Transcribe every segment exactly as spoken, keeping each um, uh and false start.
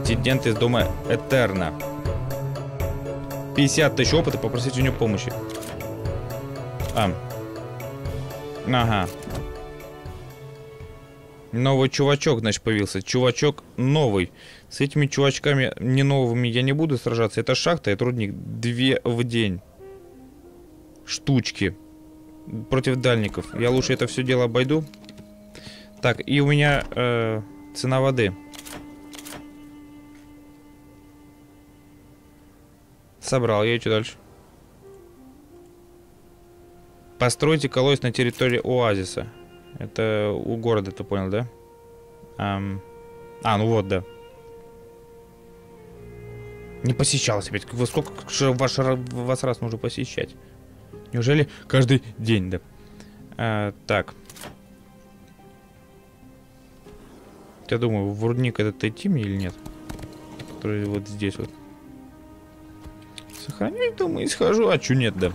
Претендент из дома Этерна. пятьдесят тысяч опыта, попросить у него помощи. А. Ага. Новый чувачок, значит, появился. Чувачок новый. С этими чувачками не новыми я не буду сражаться. Это шахта, это рудник. Две в день. Штучки. Против дальников. Я лучше это все дело обойду. Так, и у меня э, цена воды. Собрал я, и что дальше? Постройте колодец на территории оазиса. Это у города, ты понял, да? Ам... А, ну вот, да. Не посещалось опять. Во сколько же ваш, вас раз нужно посещать? Неужели каждый день, да? А, так. Я думаю, в рудник этот идти мне или нет? Который вот здесь вот. Сохранюсь, думаю, и схожу. А чё нет, да?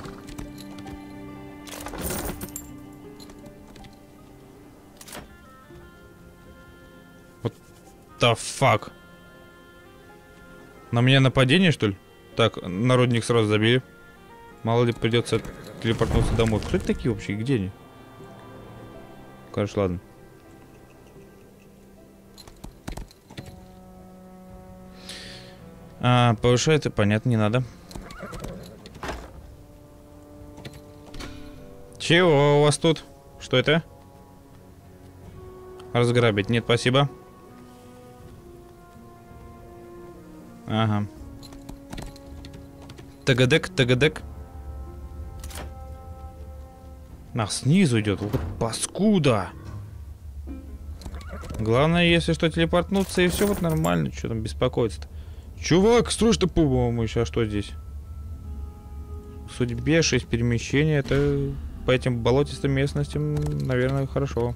Вот the fuck. На меня нападение, что ли? Так, народник сразу забили. Мало ли придется телепортнуться домой. Кто это такие вообще? Где они? Короче, ладно. А, повышает, понятно, не надо. Чего у вас тут? Что это? Разграбить. Нет, спасибо. Ага. Тагадек, тагадек. Ах, снизу идет. Вот паскуда. Главное, если что, телепортнуться и все вот нормально. Что там беспокоиться-то? Чувак, строй-то помощь. А что здесь? В судьбе шесть перемещений. Это по этим болотистым местностям, наверное, хорошо.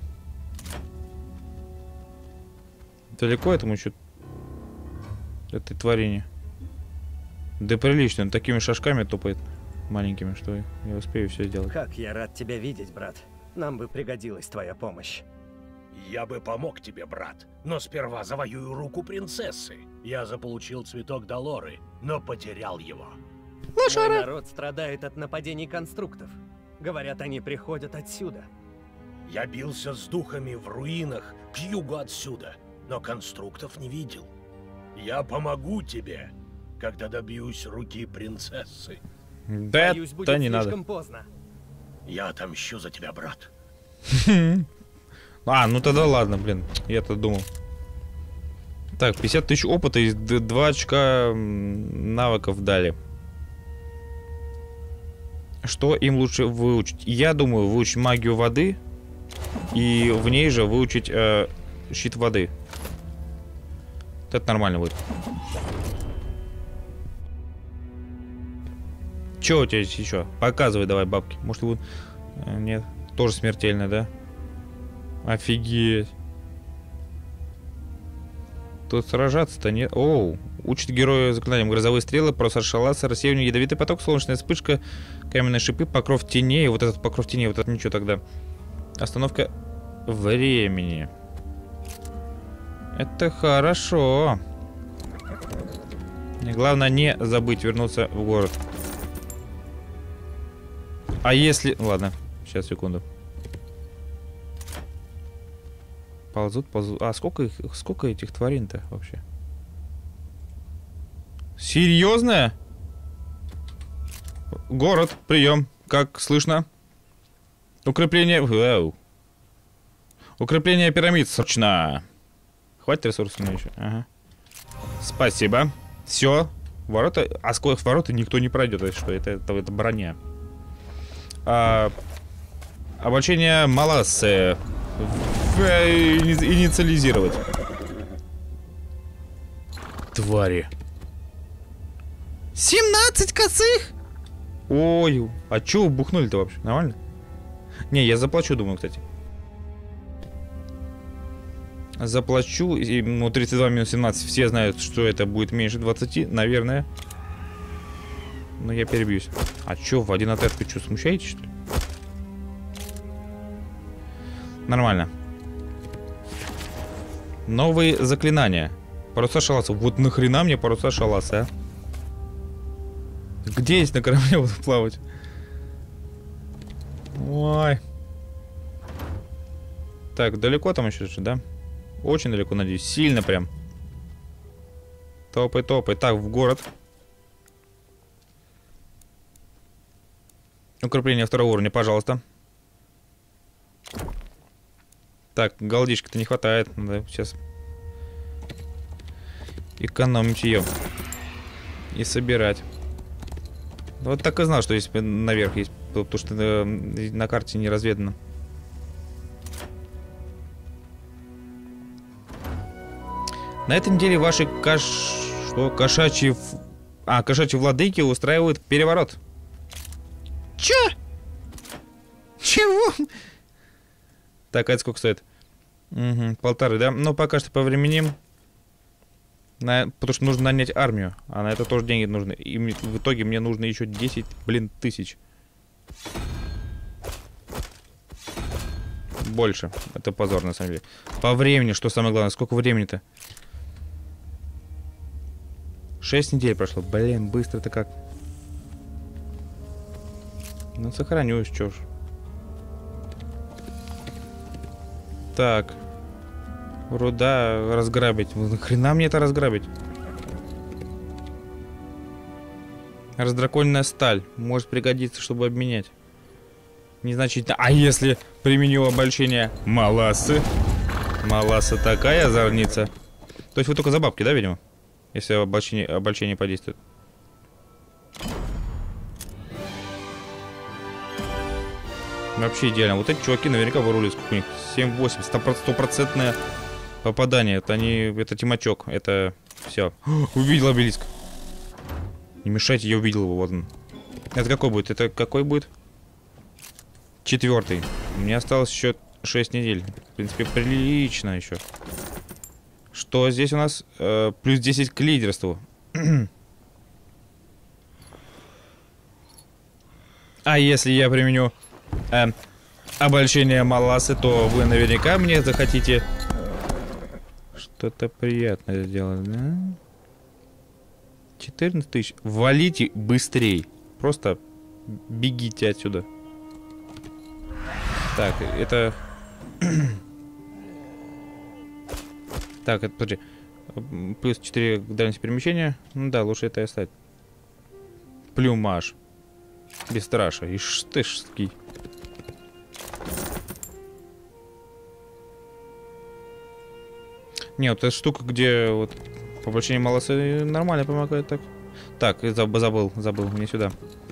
Далеко этому еще этой тварине? Да прилично, он такими шажками топает маленькими, что я успею все сделать. Как я рад тебя видеть, брат. Нам бы пригодилась твоя помощь. Я бы помог тебе, брат, но сперва завоюю руку принцессы. Я заполучил цветок Долоры, но потерял его. Мой народ страдает от нападений конструктов. Говорят, они приходят отсюда. Я бился с духами в руинах к югу отсюда, но конструктов не видел. Я помогу тебе, когда добьюсь руки принцессы. Да, Боюсь, будет да не слишком надо. поздно. Я отомщу за тебя, брат. А, ну тогда ладно, блин. Я-то думал. Так, пятьдесят тысяч опыта и два очка навыков дали. Что им лучше выучить? Я думаю, выучить магию воды. И в ней же выучить э, щит воды. Вот это нормально будет. Че у тебя здесь еще? Показывай давай, бабки. Может, будет... Нет. Тоже смертельно, да? Офигеть. Тут сражаться-то нет. Оу. Учит героя заклинанием грозовые стрелы, просто шаласа, рассеивание, ядовитый поток, солнечная вспышка, каменные шипы, покров теней. Вот этот покров теней, вот это ничего тогда. Остановка времени. Это хорошо. И главное не забыть вернуться в город. А если... Ладно, сейчас, секунду. Ползут, ползут. А сколько их, сколько этих тварин-то вообще? Серьезно? Город, прием. Как слышно? Укрепление... Вау. Укрепление пирамид срочно. Хватит ресурсов мне еще? Ага. Спасибо. Все. Ворота... А сколько ворота никто не пройдет. Это что? Это, это, это броня. А... Обучение Малассе. Инициализировать. Твари. семнадцать косых? Ой, а чё бухнули-то вообще? Нормально? Не, я заплачу, думаю, кстати. Заплачу. И, ну, тридцать два минус семнадцать. Все знают, что это будет меньше двадцати, наверное. Но я перебьюсь. А чё, в один отряд вы что, смущаетесь, что ли? Нормально. Новые заклинания. Паруса шаласа. Вот нахрена мне паруса шаласа, а? Где есть на корабле буду плавать? Ой. Так, далеко там еще же, да? Очень далеко, надеюсь. Сильно прям. Топай, топай. Так, в город. Укрепление второго уровня, пожалуйста. Так, голдишки-то не хватает. Надо сейчас экономить ее. И собирать. Вот так и знал, что здесь наверх есть. Потому что на карте не разведано. На этой неделе ваши каш... Что? Кошачьи... А, кошачьи владыки устраивают переворот. Чё? Чего? Так, а это сколько стоит? Угу, полторы, да? Ну, пока что повременим. На... Потому что нужно нанять армию. А на это тоже деньги нужны. И в итоге мне нужно еще десять, блин, тысяч. Больше. Это позор, на самом деле. По времени, что самое главное. Сколько времени-то? Шесть недель прошло. Блин, быстро-то как. Ну, сохранюсь, чё ж. Так. Руда разграбить. Нахрена мне это разграбить? Раздраконенная сталь. Может пригодиться, чтобы обменять. Незначительно. А если применю обольщение Маласы? Маласа такая озорница. То есть вы только за бабки, да, видимо? Если обольщение, обольщение подействует. Вообще идеально. Вот эти чуваки наверняка выруливают. Сколько у них? семь-восемь. Стопроцентное попадание. Это они... Это тимачок. Это... Все. Увидел обелиск. Не мешайте, я увидел его. Вот он. Это какой будет? Это какой будет? Четвертый. Мне осталось еще шесть недель. В принципе, прилично еще. Что здесь у нас? Э, плюс десять к лидерству. А если я применю э, обольщение Маласы, то вы наверняка мне захотите что-то приятное сделать, да? четырнадцать тысяч. Валите быстрей. Просто бегите отсюда. Так, это... Так, это, подожди. Плюс четыре к дальности перемещения. Ну да, лучше это и оставить. Плюмаж. Бесстрашие. Ишь ты ж ски. Не, вот эта штука, где вот обольщение Маласы нормально помогает так. Так, забыл, забыл, забыл. Мне сюда.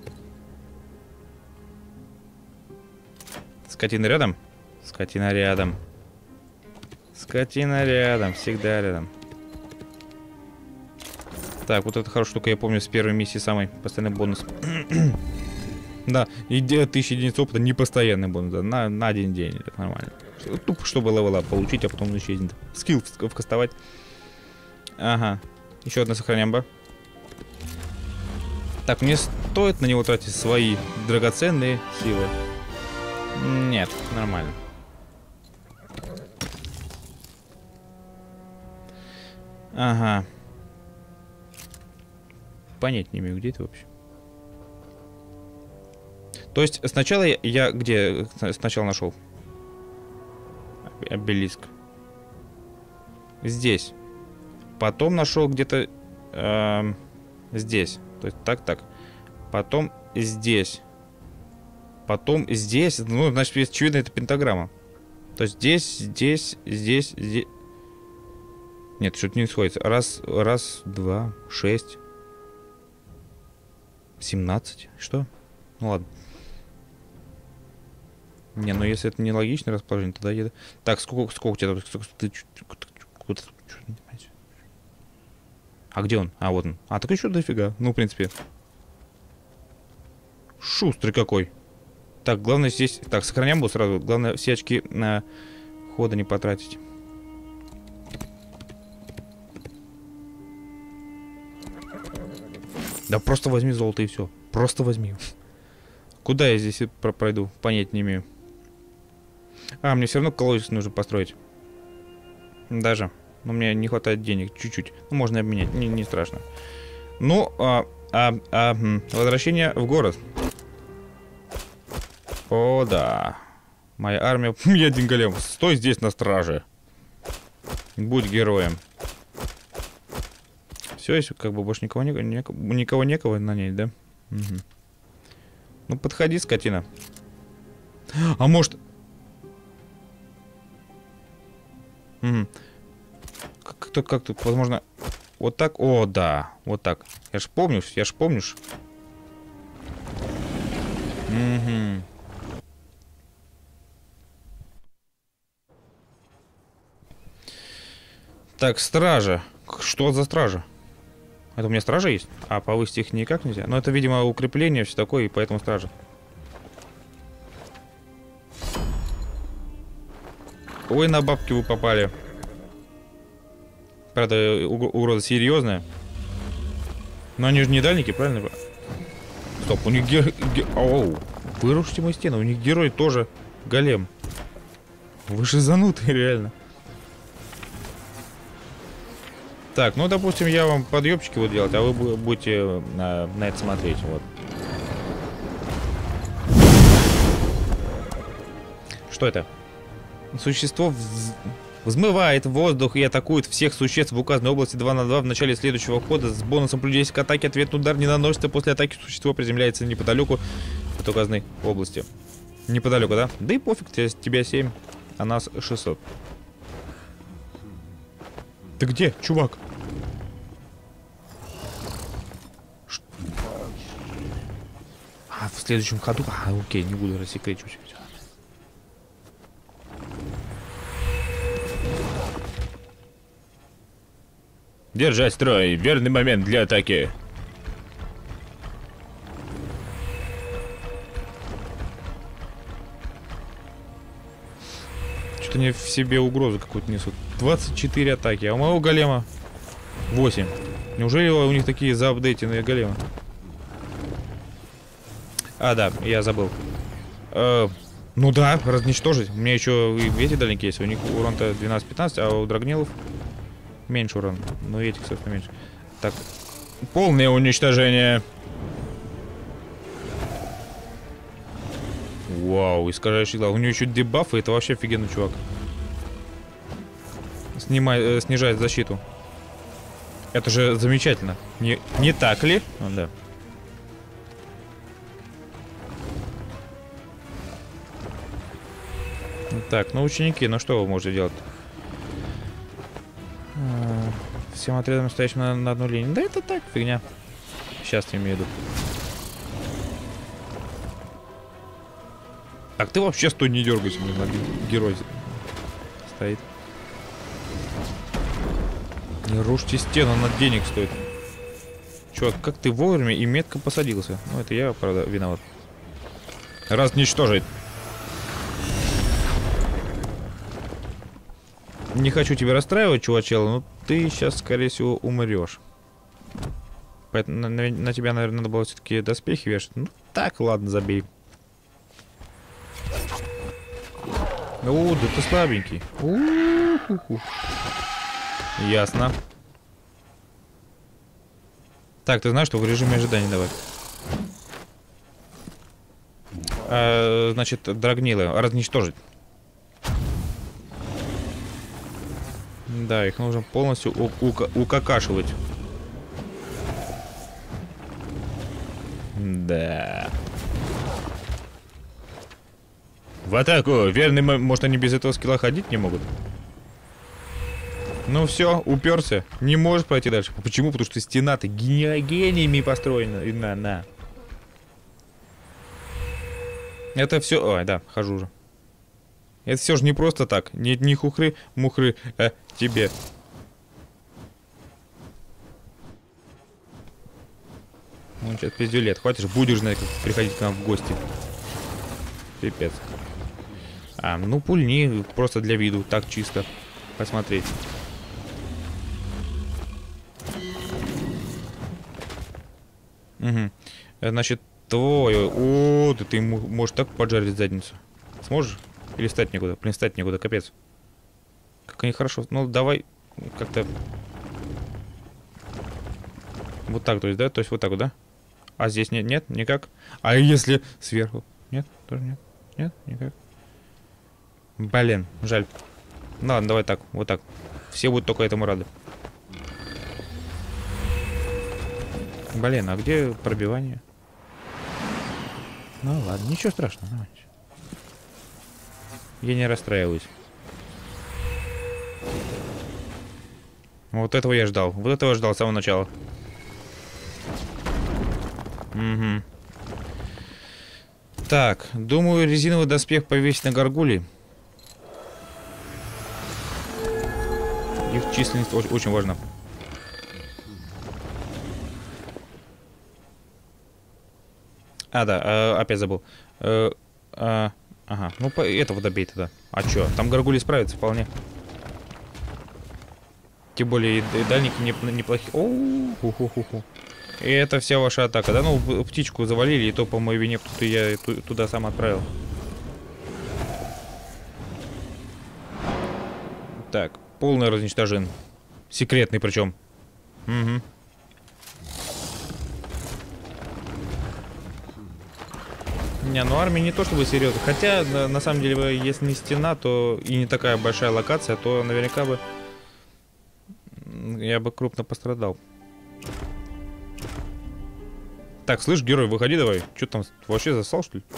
Скотина рядом? Скотина рядом. Скотина рядом, всегда рядом. Так, вот это хорошая штука, я помню, с первой миссии самый постоянный бонус. Да, и тысяча единиц опыта не постоянный бонус, да, на, на один день, это нормально. Тупо, чтобы левела получить, а потом он исчезнет. Скилл вкастовать. Ага, еще одна сохранямба. Так, мне стоит на него тратить свои драгоценные силы? Нет, нормально. Ага. Понять не имею, где это вообще. То есть сначала я, я где сначала нашел? Обелиск. Здесь. Потом нашел где-то э, здесь. То есть так, так. Потом здесь. Потом здесь. Ну, значит, очевидно, это пентаграмма. То есть здесь, здесь, здесь, здесь. Нет, что-то не сходится. Раз, раз, два, шесть. Семнадцать. Что? Ну ладно. Не, ну если это не логичное расположение, тогда я... Так, сколько, сколько у тебя там? А где он? А, вот он. А, так еще дофига. Ну, в принципе. Шустрый какой. Так, главное здесь... Так, сохраняем его сразу. Главное все очки на хода не потратить. Да просто возьми золото и все. Просто возьми. Куда я здесь пройду? Понять не имею. А, мне все равно колодец нужно построить. Даже. Но мне не хватает денег, чуть-чуть. Ну, можно обменять, не, не страшно. Ну, а, а, а, возвращение в город. О, да. Моя армия... Я один голем. Стой здесь на страже. Будь героем. Все, если как бы больше никого, никого, никого некого на ней, да? Угу. Ну, подходи, скотина. А может... Угу. Как-то, как-то, возможно... Вот так? О, да. Вот так. Я ж помню, я ж помнишь. Угу. Так, стража. Что за стража? Это у меня стража есть? А повысить их никак нельзя? Но это, видимо, укрепление, все такое, и поэтому стража. Ой, на бабки вы попали. Правда, угроза серьезная. Но они же не дальники, правильно? Стоп, у них гер... Ге... Оу, вырушите мою стену. У них герой тоже голем. Вы же занутые, реально. Так, ну, допустим, я вам подъебчики буду делать, а вы будете на, на это смотреть, вот. Что это? Существо вз... взмывает в воздух и атакует всех существ в указанной области два на два в начале следующего хода с бонусом плюс десять к атаке. Ответный удар не наносится. После атаки существо приземляется неподалеку от указанной области. Неподалеку, да? Да и пофиг, тебя семь, а нас шестьсот. Ты где, чувак? Ш... А, в следующем ходу? А, окей, не буду рассекречивать. Держать строй. Верный момент для атаки. Что-то они в себе угрозу какую-то несут. двадцать четыре атаки, а у моего голема восемь. Неужели у них такие заапдейтенные големы? А, да, я забыл. Э, ну да, разничтожить. У меня еще и эти дальники есть. У них урон-то двенадцать-пятнадцать, а у драгнилов меньше урон. Ну, этих, собственно, меньше. Так, полное уничтожение. Вау, искажающий глаз. У него еще дебафы, это вообще офигенный чувак. Снимай, э, снижает защиту. Это же замечательно. Не, не так ли? А, да. Так, ну ученики, ну что вы можете делать? А, всем отрядом, стоящим на, на одну линию. Да это так, фигня. Сейчас я имею в виду. Так, ты вообще стой, не дергайся, блин, герой стоит. Не рушьте стену, она денег стоит. Чувак, как ты вовремя и метко посадился? Ну, это я, правда, виноват. Разничтожить. Не хочу тебя расстраивать, чувачела, но ты сейчас, скорее всего, умрешь. Поэтому на, на, на тебя, наверное, надо было все-таки доспехи вешать. Ну, так, ладно, забей. О, да ты слабенький. У-ху-ху. Ясно. Так, ты знаешь, что в режиме ожидания давай. А, значит, драгнилы разничтожить. Да, их нужно полностью укакашивать. Да. В атаку! Верный, может, они без этого скилла ходить не могут? Ну все, уперся. Не можешь пройти дальше. Почему? Потому что стена-то гениями построена. На, на. Это все... Ой, да, хожу уже. Это все же не просто так. Нет, не хухры, мухры, а тебе. Ну, сейчас пиздюлет. Хватит же, будешь, знаешь, как приходить к нам в гости. Пипец. А, ну пульни, просто для виду, так чисто. Посмотреть. Угу. Значит, твой... О, да ты можешь так поджарить задницу. Сможешь? Или встать некуда? Блин, встать некуда, капец. Как они хорошо... Ну, давай... как-то... Вот так, то есть, да? То есть вот так вот, да? А здесь нет, нет, никак. А если сверху? Нет, тоже нет. Нет, никак. Блин, жаль. Ну ладно, давай так, вот так. Все будут только этому рады. Блин, а где пробивание? Ну ладно, ничего страшного. Давай. Я не расстраиваюсь. Вот этого я ждал. Вот этого я ждал с самого начала. Угу. Так, думаю, резиновый доспех повесить на горгулей. Их численность очень, очень важна. А, да, э, опять забыл. Э, э, ага, ну по, этого добей тогда. А чё, там горгули справятся вполне. Тем более и, и дальники не, неплохие. Оу, ху ху ху ху. И это вся ваша атака, да? Ну, птичку завалили, и то по моей вине тут я туда сам отправил. Так, полный разничтожен. Секретный причем. Угу. Не, ну армия не то чтобы серьезно. Хотя, на, на самом деле, если не стена, то и не такая большая локация, то наверняка бы я бы крупно пострадал. Так, слышь, герой, выходи давай. Че там, вообще засал, что ли?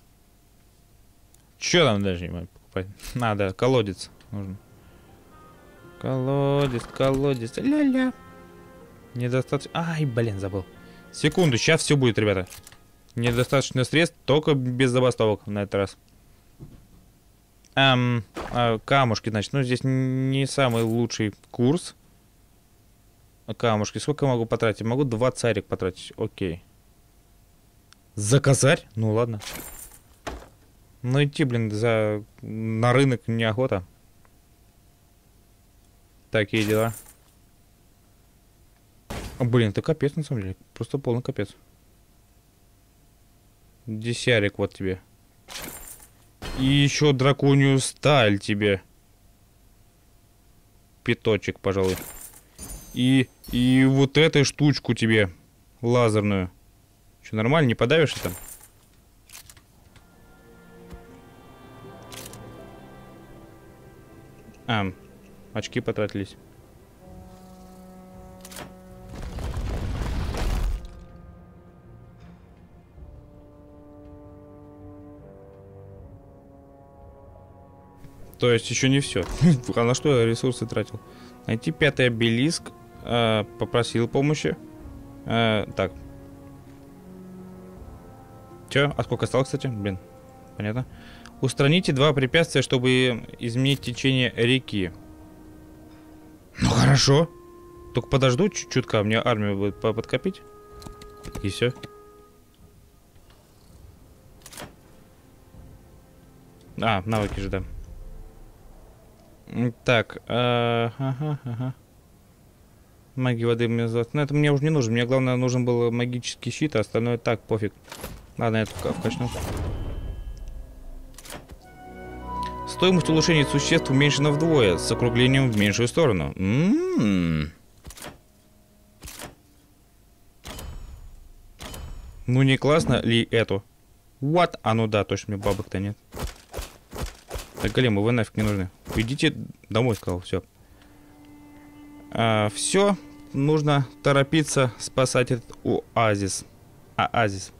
Че там даже не могу покупать? Надо, колодец нужен. Колодец, колодец, ля-ля. Недостаточно... Ай, блин, забыл. Секунду, сейчас все будет, ребята. Недостаточно средств, только без забастовок на этот раз. Эм, а, камушки, значит, ну здесь не самый лучший курс. Камушки, сколько я могу потратить? Могу два царик потратить, окей. За косарь? Ну ладно. Ну идти, блин, за... на рынок неохота. Такие дела. О, блин, это капец на самом деле. Просто полный капец. Десятик вот тебе. И еще драконью сталь тебе. Пяточек, пожалуй. И, и вот эту штучку тебе. Лазерную. Что, нормально, не подавишься там? А, очки потратились. То есть еще не все. А на что я ресурсы тратил? Найти пятый обелиск. Э, попросил помощи. Э, так. Че? А сколько осталось, кстати? Блин. Понятно. Устраните два препятствия, чтобы изменить течение реки. Ну хорошо. Только подожду чуть-чутка. Мне армию будет подкопить. И все. А, навыки же, да. Так, э, ага, ага. Магия воды мне... Ну, это мне уже не нужно. Мне, главное, нужен был магический щит, а остальное так, пофиг. Ладно, я это вкачну. Стоимость улучшения существ уменьшена вдвое, с округлением в меньшую сторону. М-м-м. Ну, не классно ли это? What? А, ну да, точно, мне бабок-то нет. Так, големы, вы нафиг не нужны. Идите домой, сказал, все. А, все, нужно торопиться спасать этот оазис. Оазис.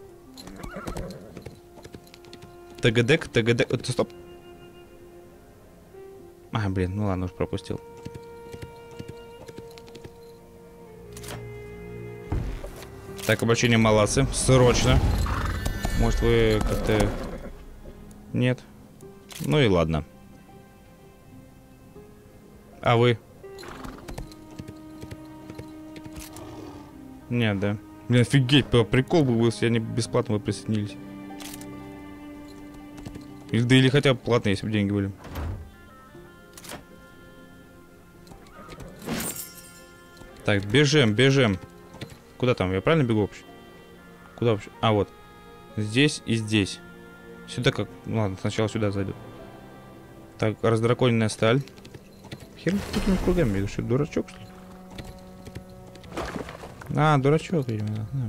ТГД, ТГД, стоп. А, блин, ну ладно, уж пропустил. Так, обращение молодцы, срочно. Может, вы как-то... Нет. Ну и ладно. А вы? Нет, да. Блин, офигеть, прикол был, если они бесплатно бы присоединились. Или, да или хотя бы платно, если бы деньги были. Так, бежим, бежим. Куда там? Я правильно бегу вообще? Куда вообще? А, вот. Здесь и здесь. Сюда как... Ладно, сначала сюда зайду. Так, раздраконенная сталь. Хер такими кругами бегаешь, что дурачок, что ли? А, дурачок, видимо, да.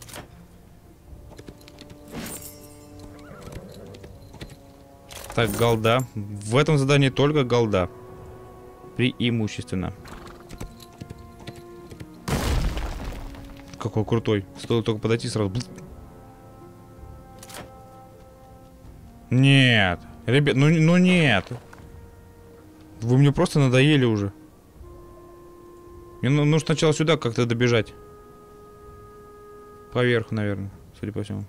Так, голда. В этом задании только голда. Преимущественно. Какой крутой. Стоило только подойти сразу. Нет. Ребят, ну, ну нет. Вы мне просто надоели уже. Мне нужно сначала сюда как-то добежать. Поверху, наверное, судя по всему.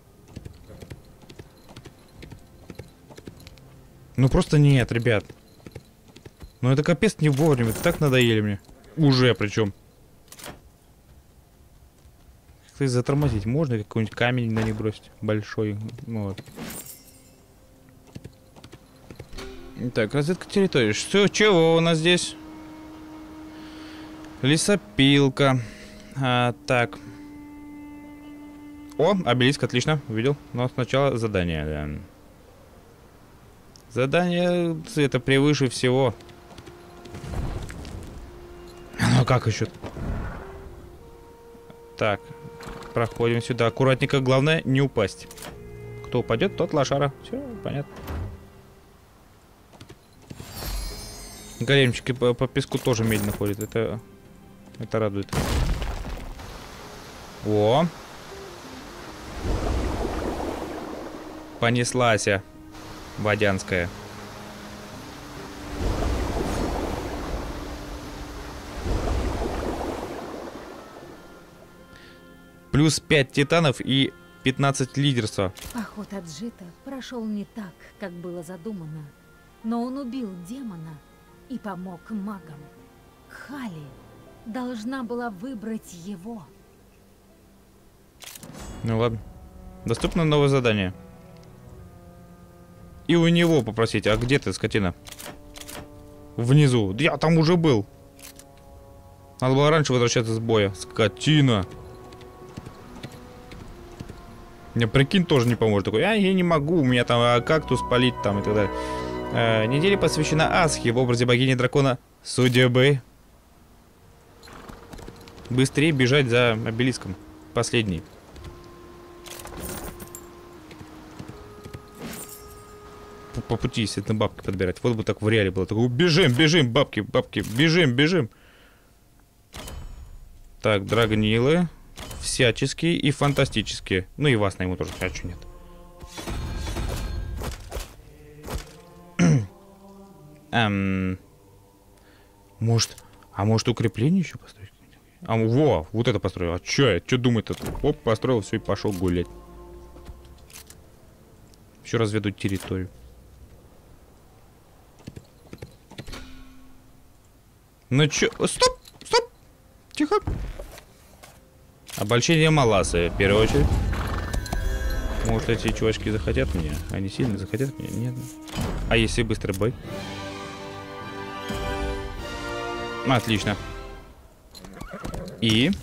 Ну просто нет, ребят. Ну это капец не вовремя. Так надоели мне. Уже причем. Как-то затормозить можно? Какой-нибудь камень на них бросить? Большой. Ну вот. Так, разведка территории. Что, чего у нас здесь? Лесопилка. А, так. О, обелиск, отлично, увидел. Но сначала задание, да. Задание это превыше всего. Ну как еще? Так, проходим сюда. Аккуратненько, главное не упасть. Кто упадет, тот лошара. Все, понятно. Големчики по, по песку тоже медленно ходят. Это, это радует. О! Понеслась. Водянская. Плюс пять титанов и пятнадцать лидерства. Поход Аджита прошел не так, как было задумано. Но он убил демона и помог магам. Хали должна была выбрать его. Ну ладно. Доступно новое задание. И у него попросить. А где ты, скотина? Внизу. Я там уже был. Надо было раньше возвращаться с боя. Скотина. Мне, прикинь, тоже не поможет. Такой, а, я не могу, у меня там а, кактус полить там и так далее. А, неделя посвящена Асхе в образе богини дракона судьбы. Быстрее бежать за обелиском. Последний. По, по пути, естественно, бабки подбирать. Вот бы так в реале было. Такой, бежим, бежим, бабки, бабки, бежим, бежим. Так, драгонилы. Всяческие и фантастические. Ну и вас на ему тоже, а что нет. эм, может, а может укрепление еще построить? А, во, вот это построил. А что я, что думать-то? Оп, построил, все и пошел гулять. Еще разведу территорию. Ну чё, стоп, стоп, тихо. Обольщение Маласы, в первую очередь. Может, эти чувачки захотят меня? Они сильно захотят меня? Нет. А если быстрый бой? Отлично. И?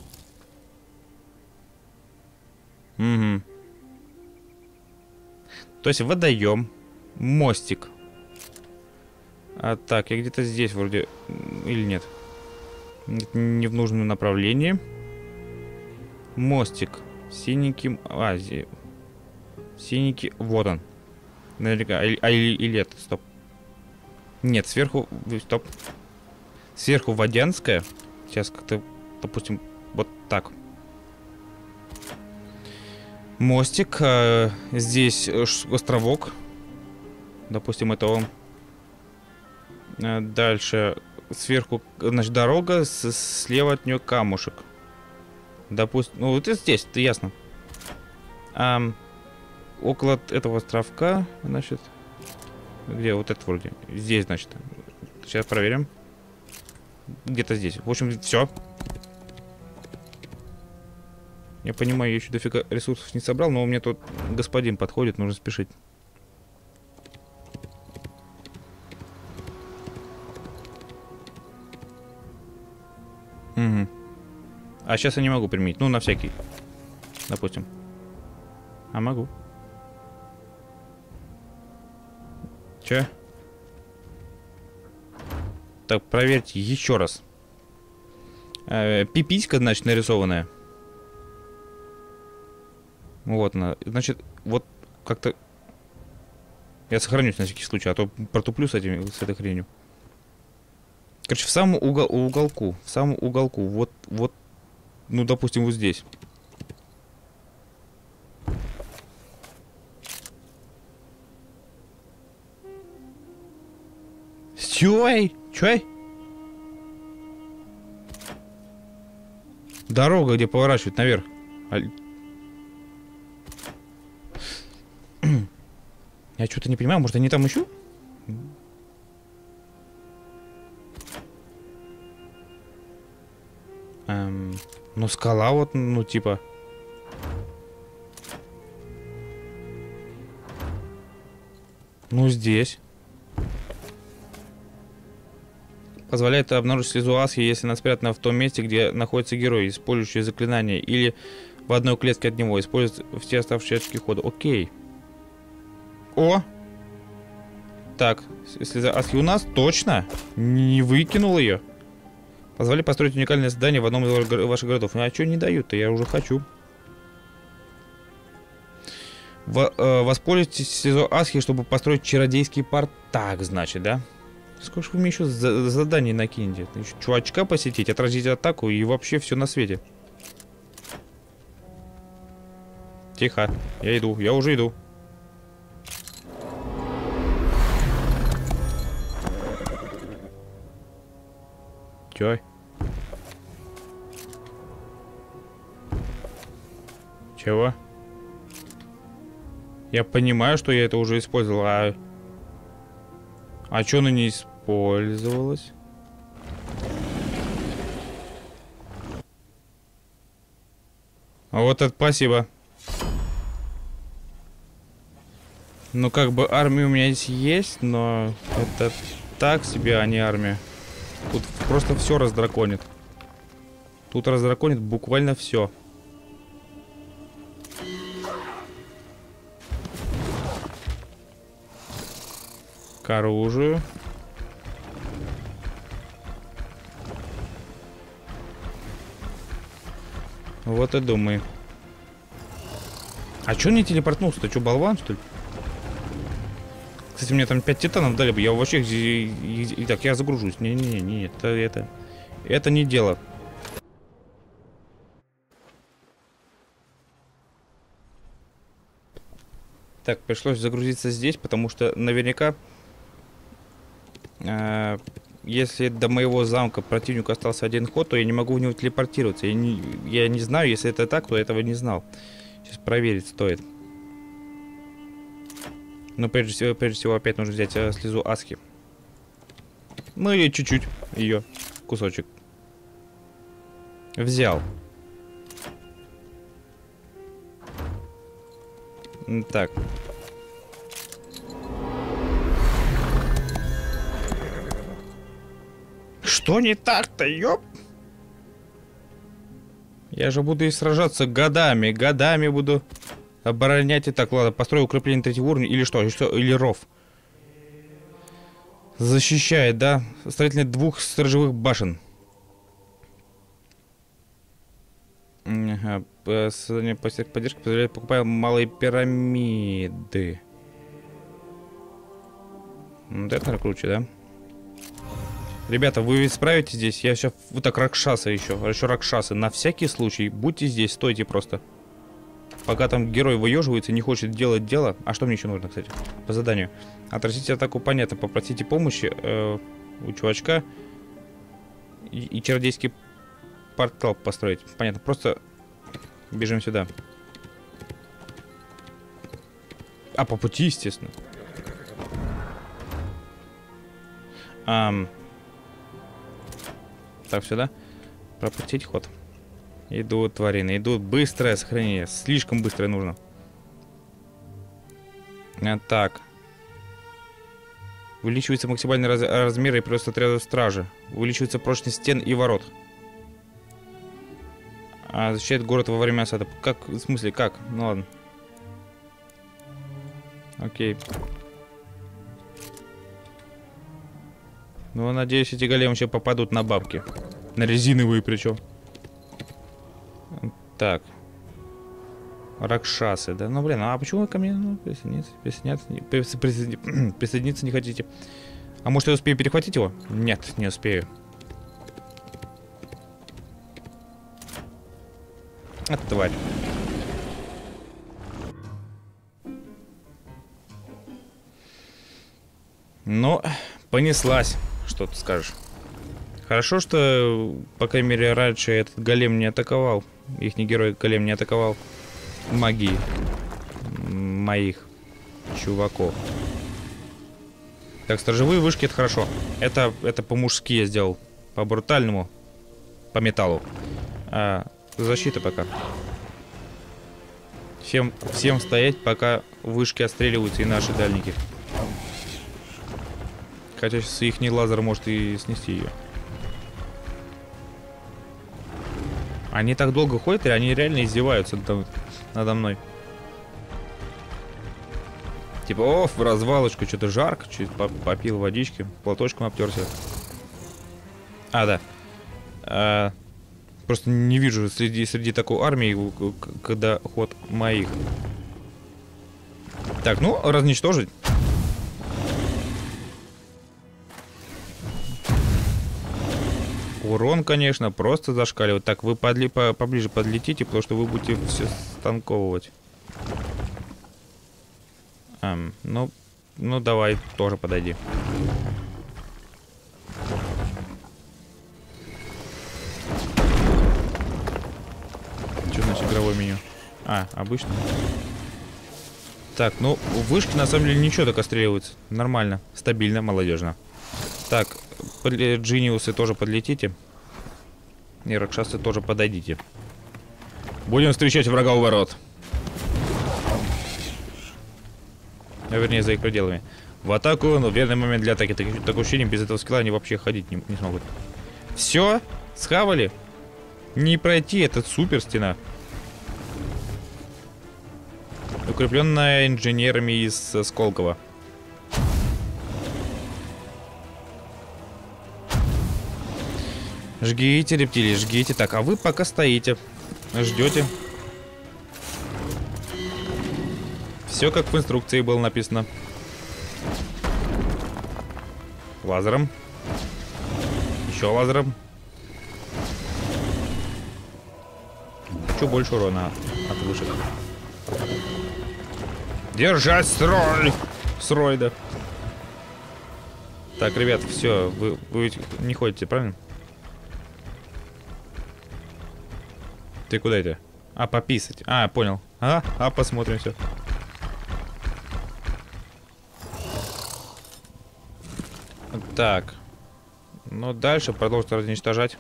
Угу. То есть водоем, мостик. А так, я где-то здесь вроде... Или нет? Не в нужном направлении. Мостик. Синенький... А, зи... Синенький... Вот он. Наверняка. А, а или, или это, стоп. Нет, сверху... Стоп. Сверху Водянская. Сейчас как-то, допустим, вот так. Мостик. А, здесь островок. Допустим, это он. А, дальше. Сверху, значит, дорога. С слева от нее камушек. Допустим, ну вот это здесь, это ясно. А, около этого островка, значит, где вот это вроде, здесь, значит, сейчас проверим. Где-то здесь. В общем, все. Я понимаю, я еще дофига ресурсов не собрал, но у меня тут господин подходит, нужно спешить. Угу. А сейчас я не могу применить. Ну, на всякий. Допустим. А могу. Че? Так, проверьте еще раз. Э, пиписька, значит, нарисованная. Вот она. Значит, вот как-то... Я сохранюсь на всякий случай, а то протуплю с, этим, с этой хренью. Короче, в самом угол, уголку. В самом уголку. Вот, вот, ну, допустим, вот здесь. Чой? Чой? Дорога, где поворачивать наверх. Я что-то не понимаю, может, они там еще? Эм, ну, скала вот, ну, типа... Ну, здесь. Позволяет обнаружить слезу Асхи, если она спрятана в том месте, где находится герой, использующий заклинание, или в одной клетке от него, использует все оставшиеся очки хода. Окей. О! Так, слеза Асхи у нас точно не выкинул ее. Позволяет построить уникальное здание в одном из ваших городов. Ну, а что не дают-то? Я уже хочу. В, э, воспользуйтесь слезой Асхи, чтобы построить чародейский порт. Так, значит, да? Сколько же вы мне еще за заданий накинете? Еще чувачка посетить, отразить атаку и вообще все на свете. Тихо. Я иду. Я уже иду. Чё? Чего? Я понимаю, что я это уже использовал, а... А чё она не использовалась? А вот это спасибо. Ну, как бы армия у меня здесь есть, но это так себе, а не армия. Тут просто все раздраконит. Тут раздраконит буквально все. К оружию. Вот и думай. А чё не телепортнулся? Ты чё, болван, что ли? Кстати, мне там пять титанов дали бы. Я вообще... Так, я загружусь. Не-не-не, это, это... Это не дело. Так, пришлось загрузиться здесь, потому что наверняка... Э, если до моего замка противнику остался один ход, то я не могу в него телепортироваться. Я не, я не знаю, если это так, то я этого не знал. Сейчас проверить стоит. Но прежде всего, прежде всего опять нужно взять э, слезу Асхи. Ну и чуть-чуть ее кусочек. Взял. Так. Что не так-то, ёп? Я же буду и сражаться годами, годами буду оборонять. И так, ладно, построю укрепление третьего уровня. Или что, или, что, или ров. Защищает, да? Строительные двух сторожевых башен. Ага, создание поддержки позволяет покупать малые пирамиды. Вот это круче, да? Ребята, вы ведь справитесь здесь? Я сейчас... Вот так, Ракшасы еще. Еще Ракшасы. На всякий случай. Будьте здесь, стойте просто. Пока там герой выеживается, не хочет делать дело. А что мне еще нужно, кстати? По заданию. Отразите атаку, понятно. Попросите помощи э, у чувачка. И, и чародейский портал построить. Понятно. Просто бежим сюда. А, по пути, естественно. Ам... Так, сюда. Пропустить ход. Идут тварины. Идут. Быстрое сохранение. Слишком быстрое нужно. А, так. Увеличивается максимальный раз размер и прирост отрядов стражи. Увеличивается прочность стен и ворот. А, защищает город во время осады. Как? В смысле, как? Ну ладно. Окей. Ну, надеюсь, эти големы еще попадут на бабки. На резиновые причем. Так. Ракшасы, да? Ну, блин, а почему вы ко мне ну, присоединиться, присоединяться, не, присоедини, присоединиться не хотите? А может, я успею перехватить его? Нет, не успею. А, тварь. Ну, понеслась. Что ты скажешь? Хорошо, что, по крайней мере, раньше этот голем не атаковал. Ихний герой голем не атаковал магии моих чуваков. Так, сторожевые вышки это хорошо. Это, это по-мужски я сделал. По-брутальному. По металлу. А, защита пока. Всем, всем стоять, пока вышки отстреливаются и наши дальники. Хотя сейчас ихний лазер может и снести ее. Они так долго ходят, и они реально издеваются надо мной. Типа, о, в развалочку, что-то жарко, чуть попил водички, платочком обтерся. А, да. А, просто не вижу среди, среди такой армии, когда ход моих. Так, ну, разничтожить. Урон, конечно, просто зашкаливает. Так, вы подли, по, поближе подлетите, потому что вы будете все станковывать. Эм, ну, ну, давай, тоже подойди. Что значит игровое меню? А, обычно. Так, ну, вышки на самом деле ничего так отстреливаются. Нормально, стабильно, молодежно. Так, Джиниусы тоже подлетите. И Ракшасы тоже подойдите. Будем встречать врага у ворот. А вернее, за их пределами. В атаку, но верный момент для атаки. Так, такое ощущение, без этого скилла они вообще ходить не, не смогут. Все? Схавали? Не пройти, это супер стена. Укрепленная инженерами из Сколково. Жгите, рептилии, жгите. Так, а вы пока стоите. Ждете. Все как в инструкции было написано. Лазером. Еще лазером. Хочу больше урона от вышек. Держать строй! Строй, да. Так, ребят, все. Вы, вы ведь не ходите, правильно? Ты куда это? А, пописать. А, понял. А, а посмотрим все. Так. Ну, дальше продолжить разничтожать.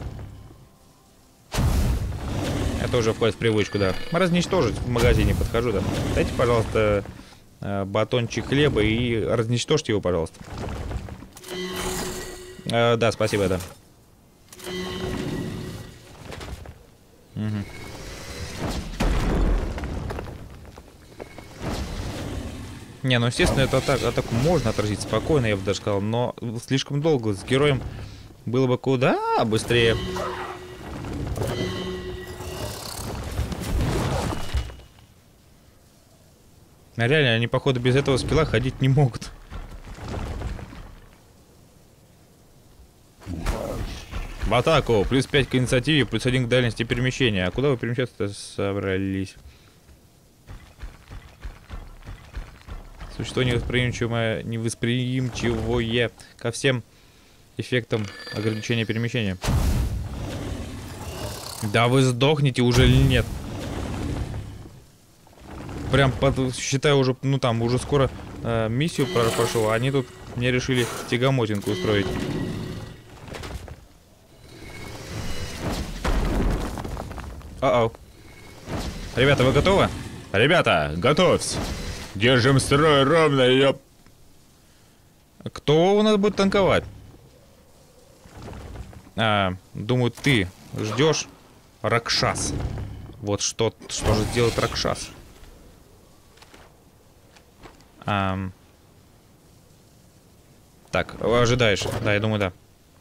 Это уже входит в привычку, да. Разничтожить в магазине подхожу, да. Дайте, пожалуйста, батончик хлеба и разничтожьте его, пожалуйста. А, да, спасибо, да. Угу. Не, ну естественно, эту атаку, атаку можно отразить спокойно, я бы даже сказал, но слишком долго с героем было бы куда быстрее. А реально, они, походу, без этого скилла ходить не могут. В атаку! Плюс пять к инициативе, плюс один к дальности перемещения. А куда вы перемещаться-то собрались? Существо невосприимчивое, невосприимчивое ко всем эффектам ограничения перемещения. Да вы сдохнете уже или нет? Прям, под, считаю, уже, ну там, уже скоро э, миссию прошел, а они тут мне решили тягомотинку устроить. А-ау. Ребята, вы готовы? Ребята, готовьтесь. Держим строй ровно, ёп. Кто у нас будет танковать? А, думаю, ты ждешь Ракшас. Вот что, что же сделает Ракшас? А, Так, ожидаешь. Да, я думаю, да.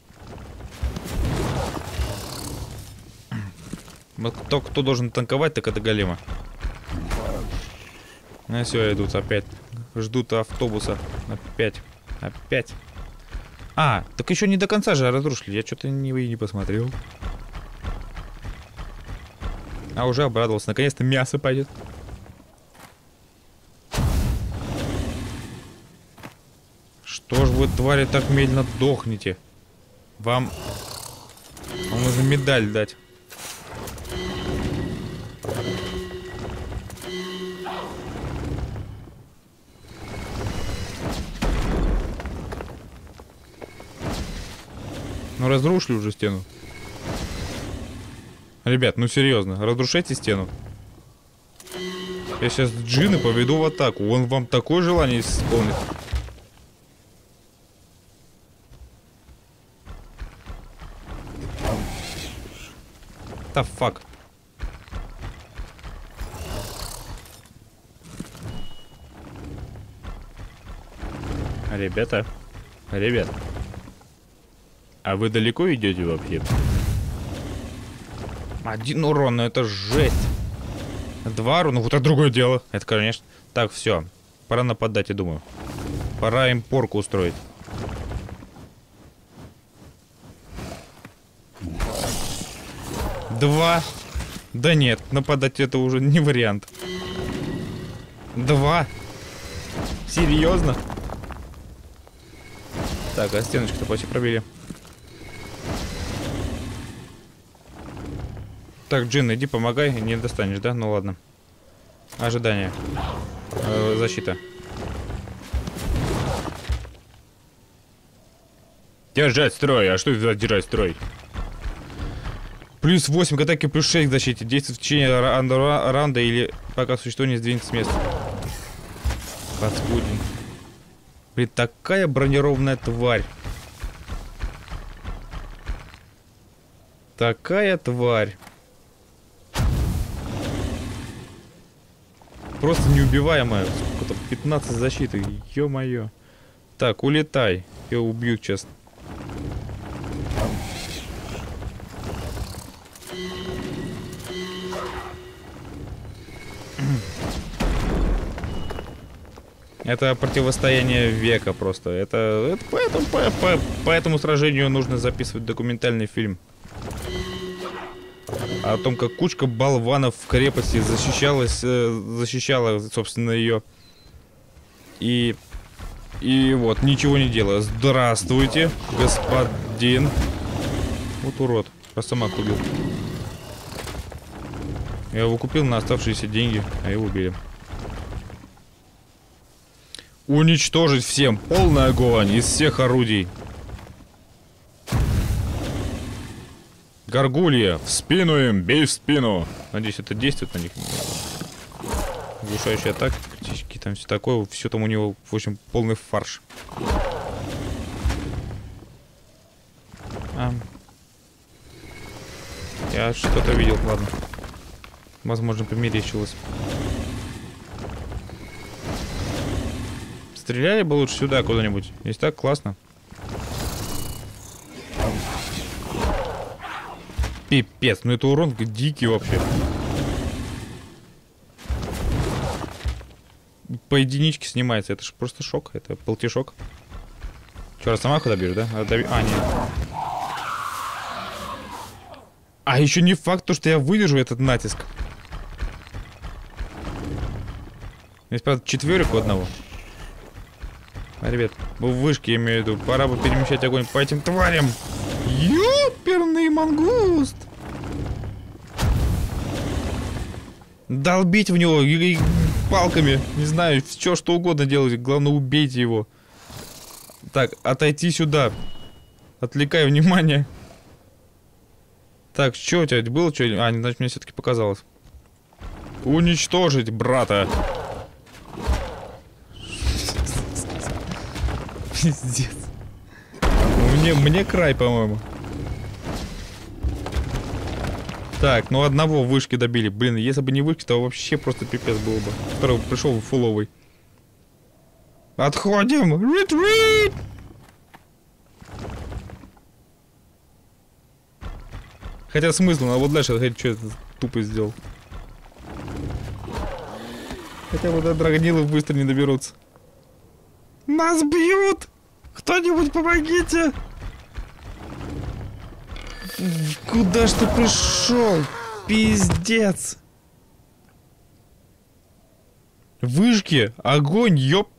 Вот кто, кто должен танковать, так это голема. Ну все, идут опять. Ждут автобуса. Опять. Опять. А, так еще не до конца же разрушили. Я что-то не, не посмотрел. А уже обрадовался. Наконец-то мясо пойдет. Что ж вы, твари, так медленно дохнете? Вам... Вам нужно медаль дать. Ну разрушили уже стену. Ребят, ну серьезно, разрушайте стену. Я сейчас джинны поведу в атаку. Он вам такое желание исполнит. Да фак. Ребята, ребят. А вы далеко идете вообще? Один урон, ну это жесть. Два урона, вот это другое дело. Это, конечно. Так, все. Пора нападать, я думаю. Пора им порку устроить. Два. Да нет, нападать это уже не вариант. Два. Серьезно? Так, а стеночку-то почти пробили. Так, Джин, иди помогай, не достанешь, да? Ну ладно. Ожидание. Э, защита. Держать строй. А что это за держать строй? Плюс восемь к атаке, плюс шесть к защите. Действует в течение раунда, раунда или пока существо не сдвинется с места. Паскудин. Блин, такая бронированная тварь. Такая тварь. Просто неубиваемая. Сколько там? пятнадцать защиты. Ё-моё. Так, улетай. Ее убьют сейчас. Это противостояние века просто. Это, это поэтому, по, по, по этому сражению нужно записывать документальный фильм. О том, как кучка болванов в крепости защищалась, защищала, собственно, ее. И, и вот, ничего не делая. Здравствуйте, господин. Вот урод. Росомах убил. Я его купил на оставшиеся деньги, а его убили. Уничтожить всем. Полный огонь из всех орудий. Горгулья. В спину им. Бей в спину. Надеюсь, это действует на них. Глушающая атака. Птички там все такое. Все там у него, в общем, полный фарш. А. Я что-то видел, ладно. Возможно, померещилось. Стреляли бы лучше сюда куда-нибудь. Здесь так классно. Пипец, ну это урон дикий вообще. По единичке снимается. Это же просто шок. Это полтишок. Че, Росомаху добьешь, да? А, доби... а, нет. А еще не факт, то, что я выдержу этот натиск. Здесь, правда, четверик у одного. А, ребят, в вышке, я имею в виду, пора бы перемещать огонь по этим тварям. Ёперный мангуст! Долбить в него и, и палками. Не знаю, все что угодно делать. Главное, убейте его. Так, отойти сюда. Отвлекай внимание. Так, что у тебя было? Что? А, значит, мне все-таки показалось. Уничтожить брата. Пиздец. Мне, мне край, по-моему. Так, ну одного вышки добили. Блин, если бы не вышки, то вообще просто пипец было бы. Второй пришел фуловый. Отходим! Ретрит! Хотя смысл, надо вот дальше, что это тупо сделал. Хотя вот до драгонилов быстро не доберутся. Нас бьют! Кто-нибудь помогите! Куда ж ты пришел? Пиздец! Вышки! Огонь, ёп!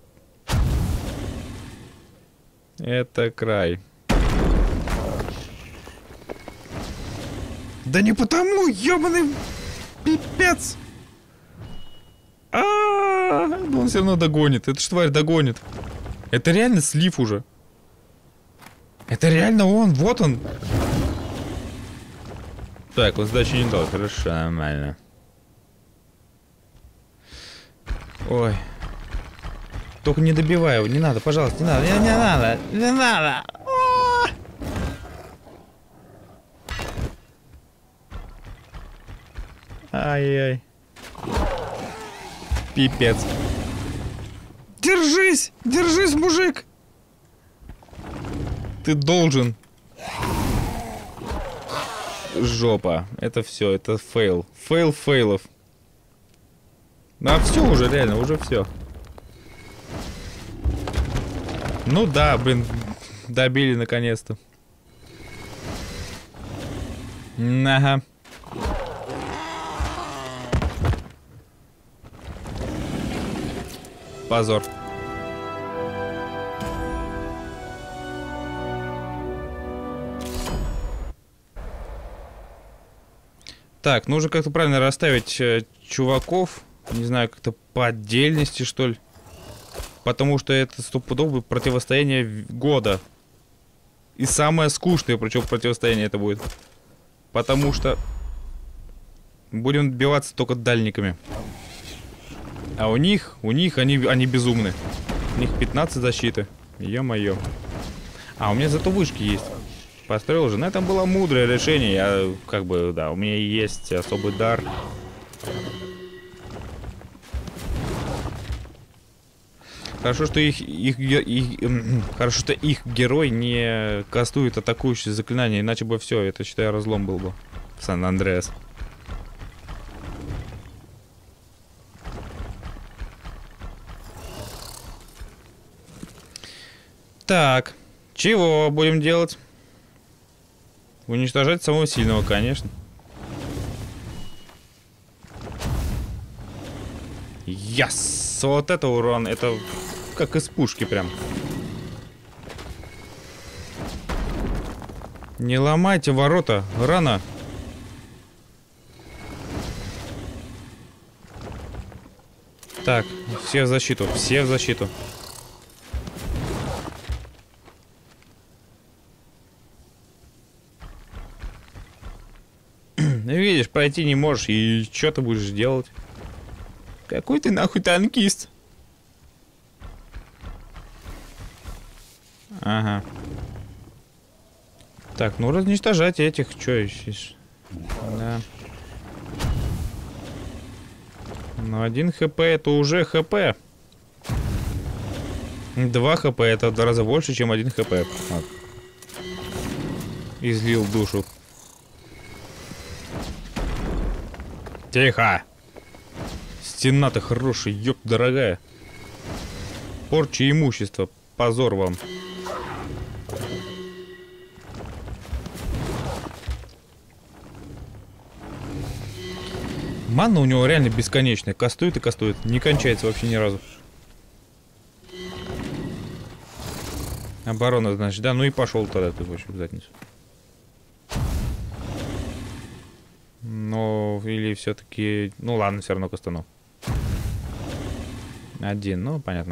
Это край. Да не потому, ёбаный пипец! А-а-а! Он все равно догонит. Эта ж тварь догонит. Это реально слив уже. Это реально он. Вот он. Так, он сдачи не дал. Хорошо, нормально. Ой. Только не добивай его. Не надо, пожалуйста, не надо. Не, не надо. Не надо. Ай-яй. Пипец. Держись! Держись, мужик! Ты должен. Жопа. Это все, это фейл. Фейл фейлов. А все уже, реально, уже все. Ну да, блин, добили наконец-то. Ага. Позор. Так, нужно как-то правильно расставить э, чуваков. Не знаю, как-то по отдельности, что ли. Потому что это стопудово противостояние года. И самое скучное, причем противостояние это будет. Потому что будем отбиваться только дальниками. А у них, у них, они, они безумны. У них пятнадцать защиты. Ё-моё. А, у меня зато вышки есть. Построил же. Но это было мудрое решение. Я, как бы, да, у меня есть особый дар. Хорошо, что их, их, их, их хорошо, что их герой не кастует атакующие заклинания, иначе бы все, это, считаю, разлом был бы в Сан-Андреас. Так, чего будем делать? Уничтожать самого сильного, конечно. Яс! Вот это урон, это как из пушки прям. Не ломайте ворота, рано. Так, все в защиту, все в защиту. Видишь, пройти не можешь, и что ты будешь делать? Какой ты нахуй танкист? Ага. Так, ну разничтожать этих, что ищешь? Да. Ну, один хп это уже хп. Два хп это в два раза больше, чем один хп. Вот. Излил душу. Тихо! Стена-то хорошая, ёб дорогая. Порча имущества. Позор вам. Манна у него реально бесконечная. Кастует и кастует. Не кончается вообще ни разу. Оборона, значит, да? Ну и пошел тогда ты вообще в задницу. Ну, или все-таки... Ну ладно, все равно кастану. Один, ну понятно.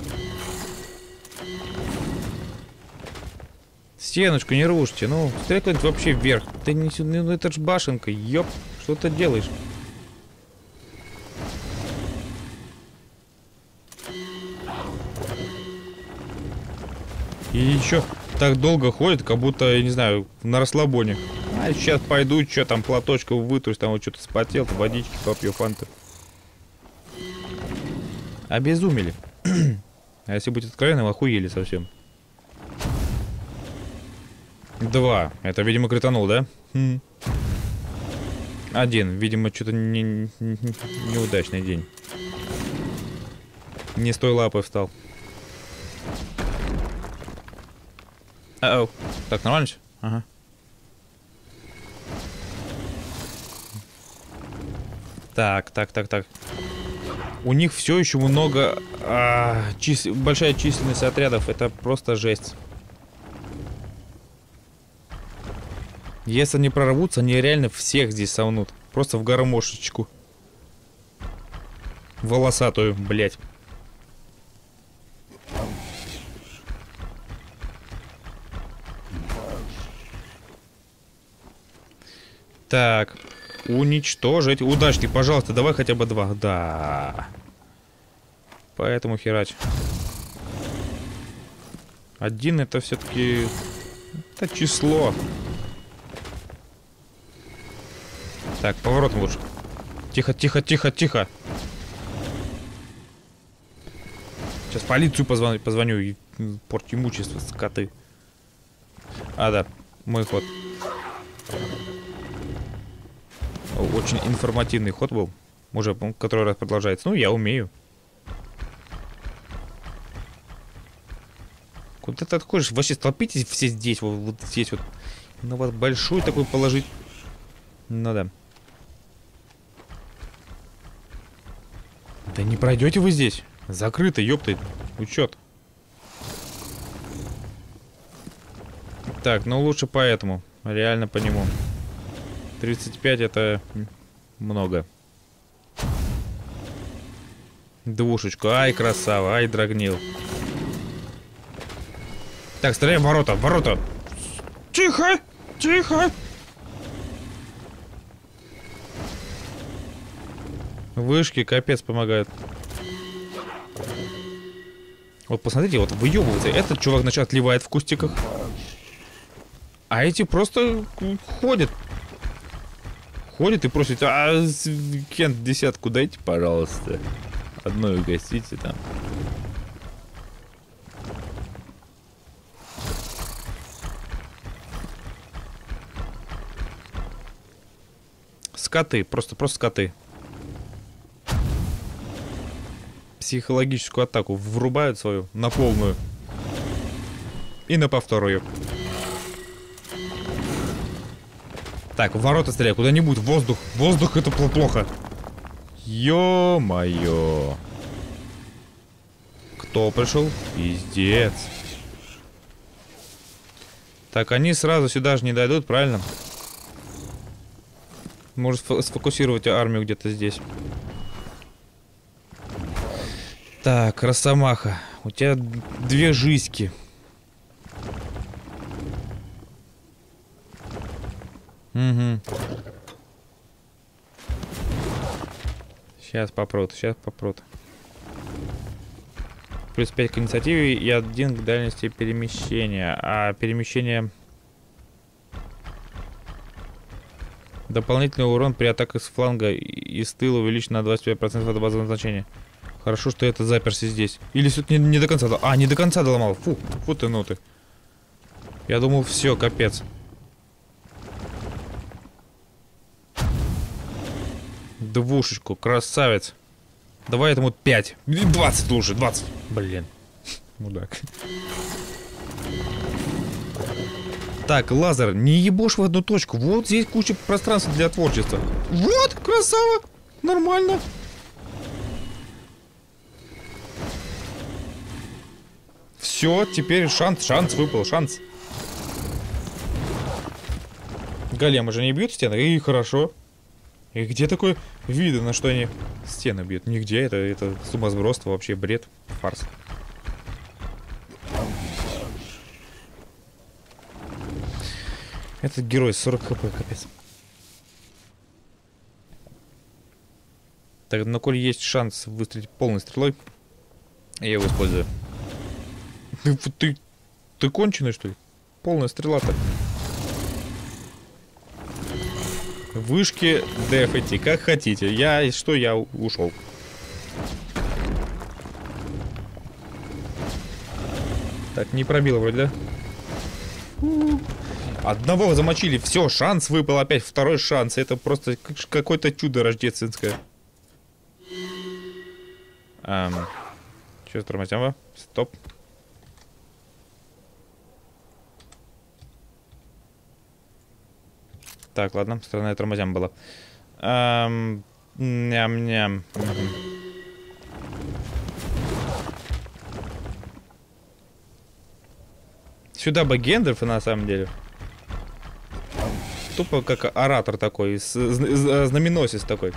Стеночку не рушите, ну, стреляй куда-нибудь вообще вверх. Ты не сюда, ну это ж башенка, ёп, что ты делаешь? И еще так долго ходит, как будто, я не знаю, на расслабоне. А сейчас пойду, что там, платочком вытрусь, там вот что-то спотел, водички попью, фанты. Обезумели. А если быть откровенным, охуели совсем. Два. Это, видимо, кританул, да? Хм. Один. Видимо, что-то не, не, неудачный день. Не с той лапой встал. Ау. Так, нормально все? Ага. Так, так, так, так. У них все еще много... А, чис... Большая численность отрядов. Это просто жесть. Если они прорвутся, они реально всех здесь сомнут. Просто в гармошечку. Волосатую, блять. Так. Уничтожить. Удачник, пожалуйста, давай хотя бы два. Да. Поэтому херач. Один это все-таки... Это число. Так, поворотом лучше. Тихо, тихо, тихо, тихо. Сейчас полицию позвоню, позвоню и порчу имущество, скоты. А, да, мой ход. Очень информативный ход был. Уже который раз продолжается. Ну, я умею. Куда ты отходишь? Вообще столпитесь все здесь, вот, вот здесь вот. На вас большой такой положить. Ну да. Да не пройдете вы здесь. Закрыто, ёпты. Учет. Так, ну лучше поэтому. Реально по нему. тридцать пять это много. Двушечку. Ай, красава. Ай, драгнил. Так, стреляем в ворота. В ворота. Тихо. Тихо. Вышки капец помогают. Вот посмотрите, вот выебывается. Этот чувак, значит, отливает в кустиках. А эти просто ходят. Ходят и просят: а Кент десятку дайте, пожалуйста. Одной угостите там. Скоты, просто, просто скоты. Психологическую атаку врубают свою на полную. И на повторную. Так, в ворота стреляй, куда-нибудь, в воздух. Воздух это плохо. Ё-моё. Кто пришел? Пиздец. Так, они сразу сюда же не дойдут, правильно? Может сфокусировать армию где-то здесь. Так, Росомаха. У тебя две жизни. Угу. Сейчас попрут, сейчас попрут. Плюс пять к инициативе и один к дальности перемещения. А перемещение... Дополнительный урон при атаке с фланга и с тыла увеличен на двадцать пять процентов от базового значения. Хорошо, что это заперся здесь. Или все-таки не, не до конца... А, не до конца доломал. Фу, фу ты, ну ты. Я думал, все, капец. Двушечку, красавец. Давай этому пять. двадцать лучше, двадцать. Блин. Мудак. Так, лазер, не ебошь в одну точку. Вот здесь куча пространства для творчества. Вот, красава. Нормально. Все, теперь шанс, шанс выпал, шанс. Големы же не бьют стены, и хорошо. И где такое видно, что они стены бьют? Нигде, это, это сумасбродство, вообще бред, фарс. Этот герой сорок хп, капец. Так, но коль есть шанс выстрелить полной стрелой, я его использую. Ты, ты, ты конченый, что ли? Полная стрела-то. Вышки дефайте, как хотите. Я, что, я ушел. Так, не пробило вроде, да? Одного замочили, все, шанс выпал опять, второй шанс. Это просто какое-то чудо рождественское. Эм, что с тормозем? Стоп. Так, ладно, странная тормозям была. Эм, ням-ням. Сюда бы Гендальфа, на самом деле. Тупо как оратор такой, знаменосец такой.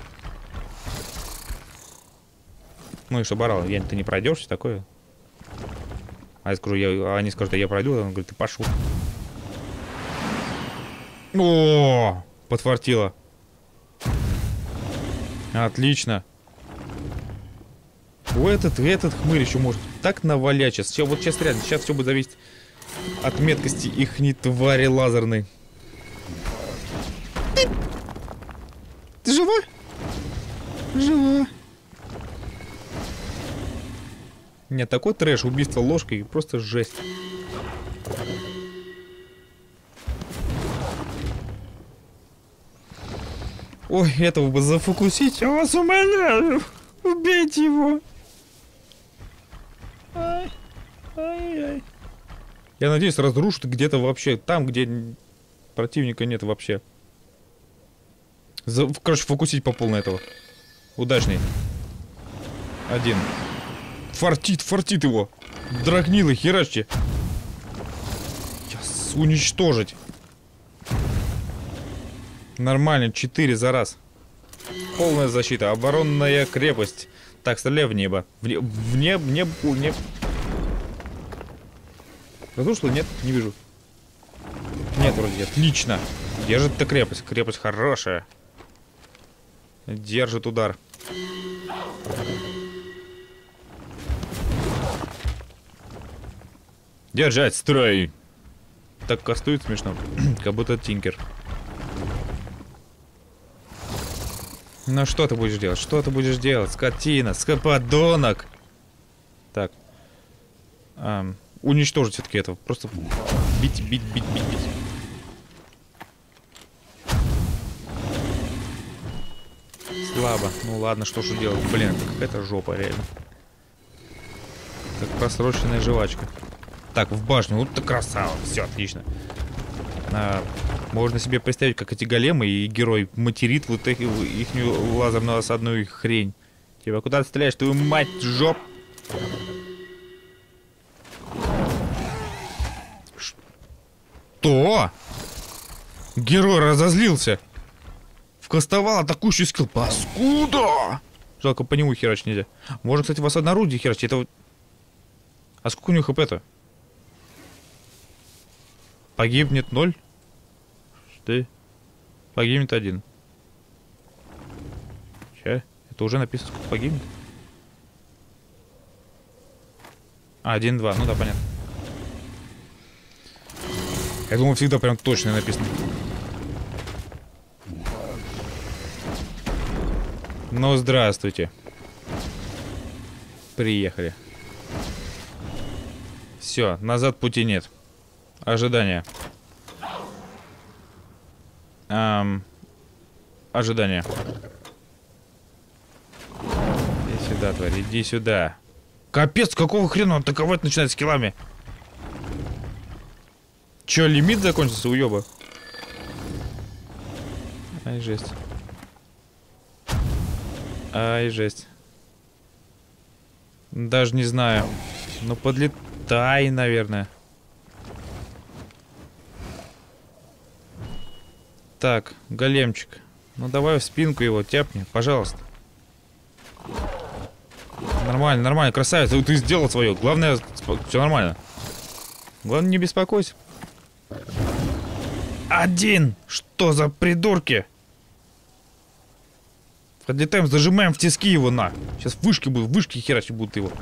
Ну и чтобы орал, я, ты не пройдешь, все такое. А я скажу, я, а они скажут, я пройду, он говорит, ты пошел. О, подфартило. Отлично. У этот, этот хмырь еще может так навалять сейчас. Сейчас вот сейчас реально, сейчас все будет зависеть от меткости ихней твари лазерной. Ты, ты жива? Жива. Нет, такой трэш, убийство ложкой, просто жесть. Ой, этого бы зафокусить, я вас умоляю. Убейте его. Ай, ай-яй. Я надеюсь, разрушит где-то вообще, там, где противника нет вообще. За, короче, фокусить по полной этого. Удачный. Один. Фартит, фартит его. Драгнило, херачьте. Сейчас уничтожить. Нормально, четыре за раз. Полная защита, оборонная крепость. Так, стреляй в небо. В, не, в небо, в небо, в небо. Разрушил? Нет, не вижу. Нет, вроде, отлично. Держит-то крепость. Крепость хорошая. Держит удар. Держать строй. Так кастует смешно. Как будто Тинкер. Ну что ты будешь делать? Что ты будешь делать? Скотина, скоподонок. Так. Эм, уничтожить все-таки этого. Просто бить, бить, бить, бить, бить. Слабо. Ну ладно, что же делать? Блин, это какая-то жопа реально. Как просроченная жвачка. Так, в башню. Вот ты красава. Все, отлично. А, можно себе представить, как эти големы и герой материт вот их, ихнюю лазерную осадную хрень. Тебя куда ты стреляешь? Твою мать, жоп! Что? Герой разозлился. Вкастовал атакующий скилл. Паскуда! Жалко, по нему херачить нельзя. Можно, кстати, вас однорудие херачить. Это... А сколько у него хп-то? Погибнет ноль? Что? Погибнет один. Че? Это уже написано, сколько погибнет? А, один, два. Ну да, понятно. Я думал, всегда прям точно написано. Ну, здравствуйте. Приехали. Все, назад пути нет. Ожидание. Эм, ожидание. Иди сюда, тварь, иди сюда. Капец, какого хрена он атаковать начинает скиллами? Че, лимит закончился, уёба? Ай, жесть. Ай, жесть. Даже не знаю. Ну, подлетай, наверное. Так, големчик. Ну, давай в спинку его тяпни, пожалуйста. Нормально, нормально, красавец. Ты сделал свое. Главное, все нормально. Главное, не беспокойся. Один! Что за придурки? Подлетаем, зажимаем в тиски его, на. Сейчас вышки будут, вышки херачить будут его.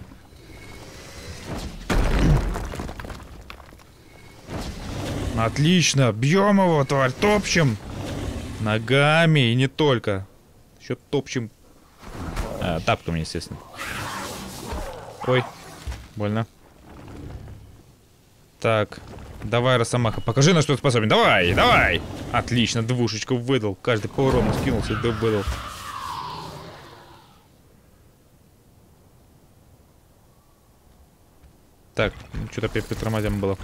Отлично, бьем его, тварь, топчем. Ногами и не только. Еще топчем. А, тапками, естественно. Ой, больно. Так, Давай, Росомаха, покажи, на что ты способен. Давай, давай. Отлично, двушечку выдал. Каждый по урону скинулся и выдал. Так, что-то опять притормозим было.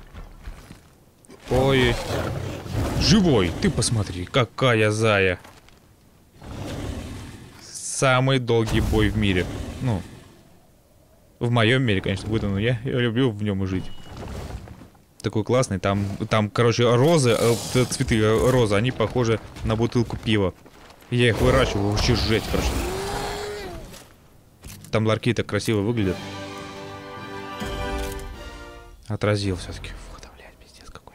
Ой. Живой, ты посмотри, какая зая. Самый долгий бой в мире. Ну, в моем мире, конечно, будет, но я, я люблю в нем и жить. Такой классный, там, там, короче, розы, э, цветы э, розы, они похожи на бутылку пива. Я их выращиваю, вообще жесть, короче. Там ларьки так красиво выглядят. Отразил все-таки. Фу, да, блядь, пиздец какой.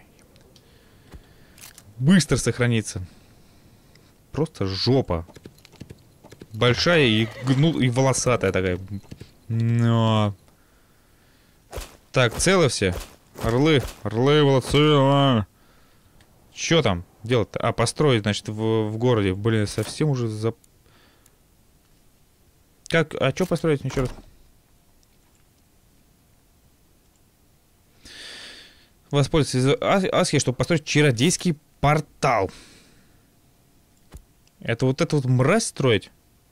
Быстро сохранится. Просто жопа. Большая и, ну, и волосатая такая. Но... Так, целы все? Орлы, орлы, молодцы. А. Что там делать-то? А, построить, значит, в, в городе. Блин, совсем уже за... Как, а что построить еще раз? Воспользуйтесь Асхи, чтобы построить чародейский портал. Это вот это вот мразь строить?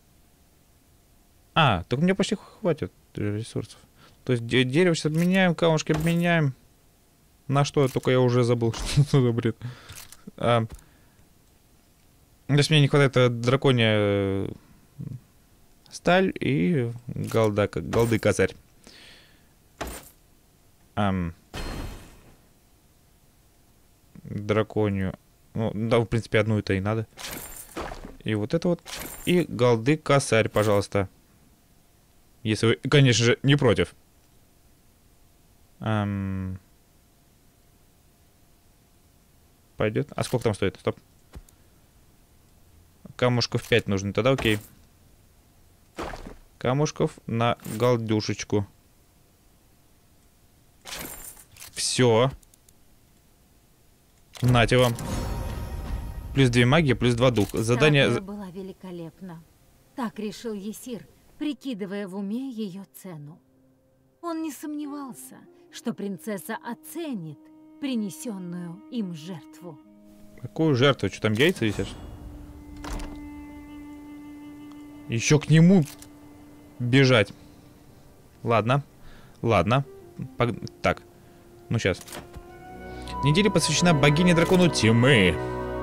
А, так мне почти хватит ресурсов. То есть дерево сейчас обменяем, камушки обменяем. На что? Только я уже забыл, что за бред. А, если мне не хватает драконья сталь и голда, голды козырь. Ам. Драконью. Ну, да, в принципе, одну это и надо. И вот это вот. И голды косарь, пожалуйста. Если вы, конечно же, не против. Эм... Пойдет. А сколько там стоит? Стоп. Камушков пять нужно. Тогда окей. Камушков на голдюшечку. Все. Нате вам. Плюс две магии, плюс два дух. Задание... Статуя была великолепна. Так решил Есир, прикидывая в уме ее цену. Он не сомневался, что принцесса оценит принесенную им жертву. Какую жертву? Что там, яйца висят? Еще к нему бежать. Ладно. Ладно. Пог... Так. Ну, сейчас. Неделя посвящена богине-дракону тьмы.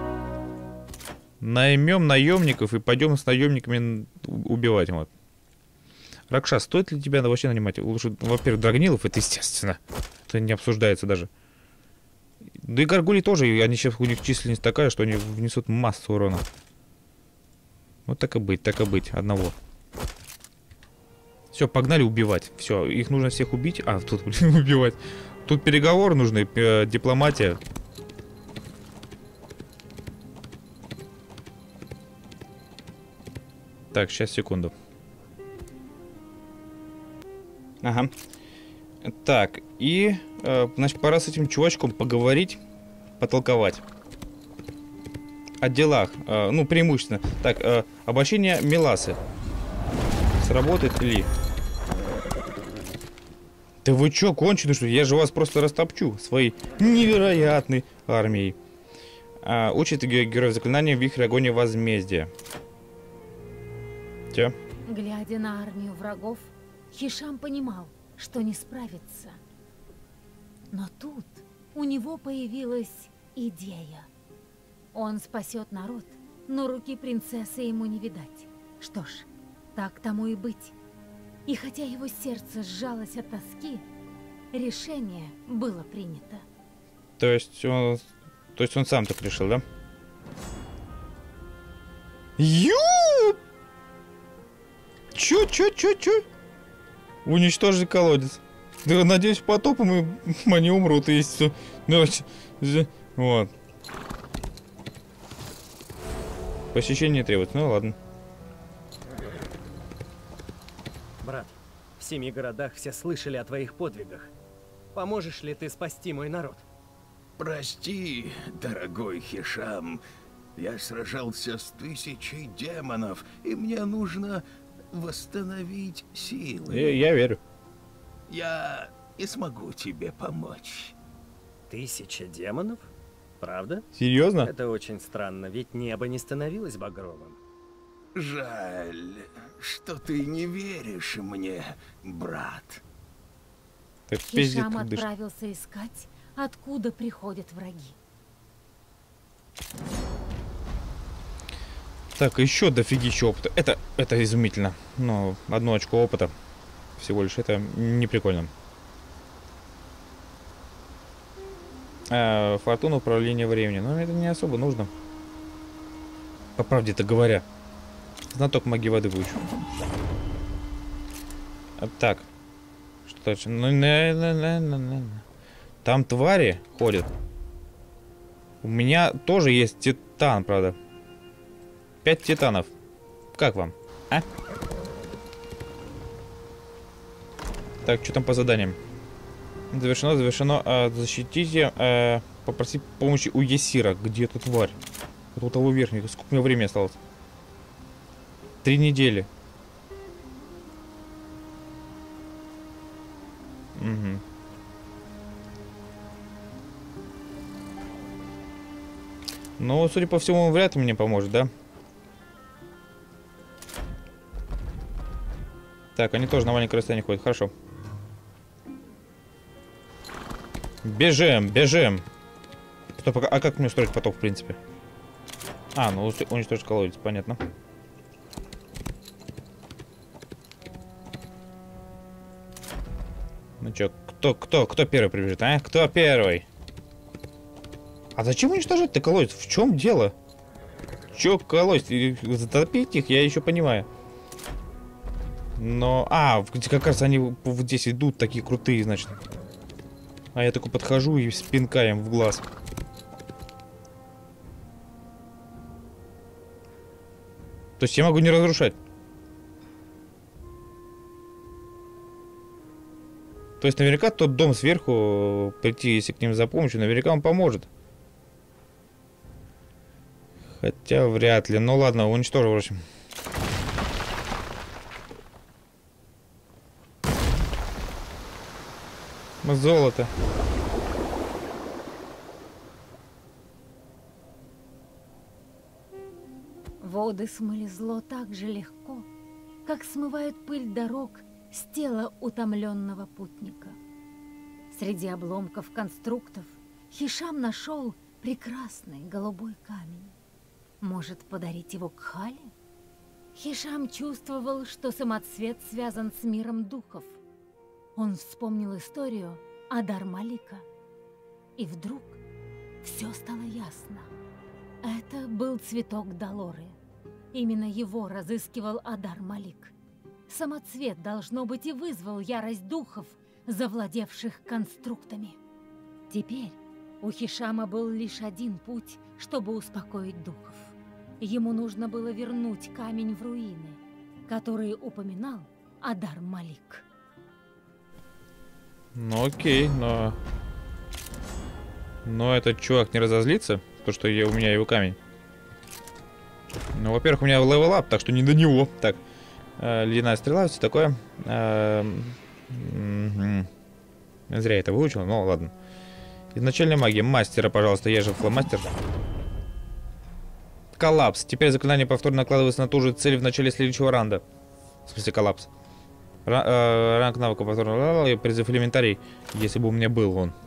Наймем наемников и пойдем с наемниками убивать. Вот. Ракша, стоит ли тебя вообще нанимать? Лучше, во-первых, драгнилов, это естественно. Это не обсуждается даже. Да и горгулей тоже, они сейчас, у них численность такая, что они внесут массу урона. Вот так и быть, так и быть, одного. Все, погнали убивать. Все, их нужно всех убить. А, тут, блин, убивать. Тут переговоры нужны, э, дипломатия. Так, сейчас, секунду. Ага. Так, и, э, значит, пора с этим чувачком поговорить, потолковать. О делах, э, ну, преимущественно. Так, э, обольщение Меласы. Сработает ли? Да вы чё, кончены, что ли? Я же вас просто растопчу своей невероятной армией. А, учит ге героев заклинания вихрь огонь возмездия. Те? Глядя на армию врагов, Хишам понимал, что не справится. Но тут у него появилась идея. Он спасет народ, но руки принцессы ему не видать. Что ж, так тому и быть. И хотя его сердце сжалось от тоски, решение было принято. То есть он, то есть он сам так решил, да? Ю! Чё, чё, чё, чё? Уничтожить колодец. Да, надеюсь, потопом и они умрут, и все. Вот. Посещение требуется, ну ладно. Брат, в семи городах все слышали о твоих подвигах. Поможешь ли ты спасти мой народ? Прости, дорогой Хишам. Я сражался с тысячей демонов, и мне нужно восстановить силы. Я, я верю. Я не смогу тебе помочь. Тысяча демонов? Правда? Серьезно? Это очень странно, ведь небо не становилось багровым. Жаль, что ты не веришь мне, брат. Так пиздец, Хишам как дышит. отправился искать, откуда приходят враги. Так, еще дофигища опыта. Это, это изумительно. Но одно очко опыта всего лишь. Это не прикольно. А, фортуна управления временем. Но это не особо нужно. По правде-то говоря. Знаток магии воды выучу. А, так. Что дальше? Ну, на, на, на, на, на. Там твари ходят. У меня тоже есть титан, правда. Пять титанов. Как вам? А? Так, что там по заданиям? Завершено, завершено. А, защитите. А, попросить помощи у Есира. Где эта тварь? Вот у того верхнего. Сколько у меня времени осталось? Три недели. Угу. Ну, судя по всему, он вряд ли мне поможет, да? Так, они тоже на маленькое расстояние ходят. Хорошо. Бежим, бежим. Стоп, а как мне устроить поток, в принципе? А, ну уничтожить колодец, понятно. Ну чё, кто, кто, кто первый прибежит, а? Кто первый? А зачем уничтожать-то колодец? В чем дело? Чё колодец? Затопить их, я еще понимаю. Но... А, как раз они вот здесь идут, такие крутые, значит. А я такой подхожу и с пинкаем в глаз. То есть я могу не разрушать. То есть наверняка тот дом сверху, прийти, если к ним за помощью, наверняка он поможет. Хотя вряд ли. Ну ладно, уничтожу, в общем. Золото. Воды смыли зло так же легко, как смывают пыль дорог с тела утомленного путника. Среди обломков конструктов Хишам нашел прекрасный голубой камень. Может, подарить его Кхале? Хишам чувствовал, что самоцвет связан с миром духов. Он вспомнил историю Адар-Малика. И вдруг все стало ясно. Это был цветок Долоры. Именно его разыскивал Адар-Малик. Самоцвет, должно быть, и вызвал ярость духов, завладевших конструктами. Теперь у Хишама был лишь один путь, чтобы успокоить духов. Ему нужно было вернуть камень в руины, который упоминал Адар-Малик. Ну окей, но... Но этот чувак не разозлится, то что я, у меня его камень. Ну, во-первых, у меня левел-ап, так что не до него. Так, э, ледяная стрела, все такое. Э, м-м-м. Зря я это выучил, но ладно. Изначальная магия. Мастера, пожалуйста, я же фломастер. Коллапс. Теперь заклинание повторно накладывается на ту же цель в начале следующего раунда. В смысле, коллапс. Ра э, ранг навыка повторно. И призыв элементарий, если бы у меня был он.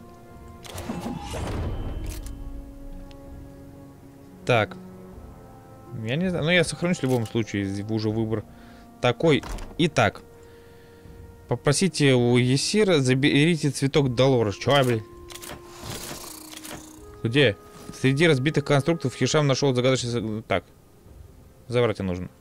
Так. Я не знаю. Ну, я сохранюсь в любом случае. Уже выбор такой. Итак. Попросите у Есира, заберите цветок Долоры. Чё, блин? Где? Среди разбитых конструктов Хишам нашел загадочный... Так. Забрать и нужно.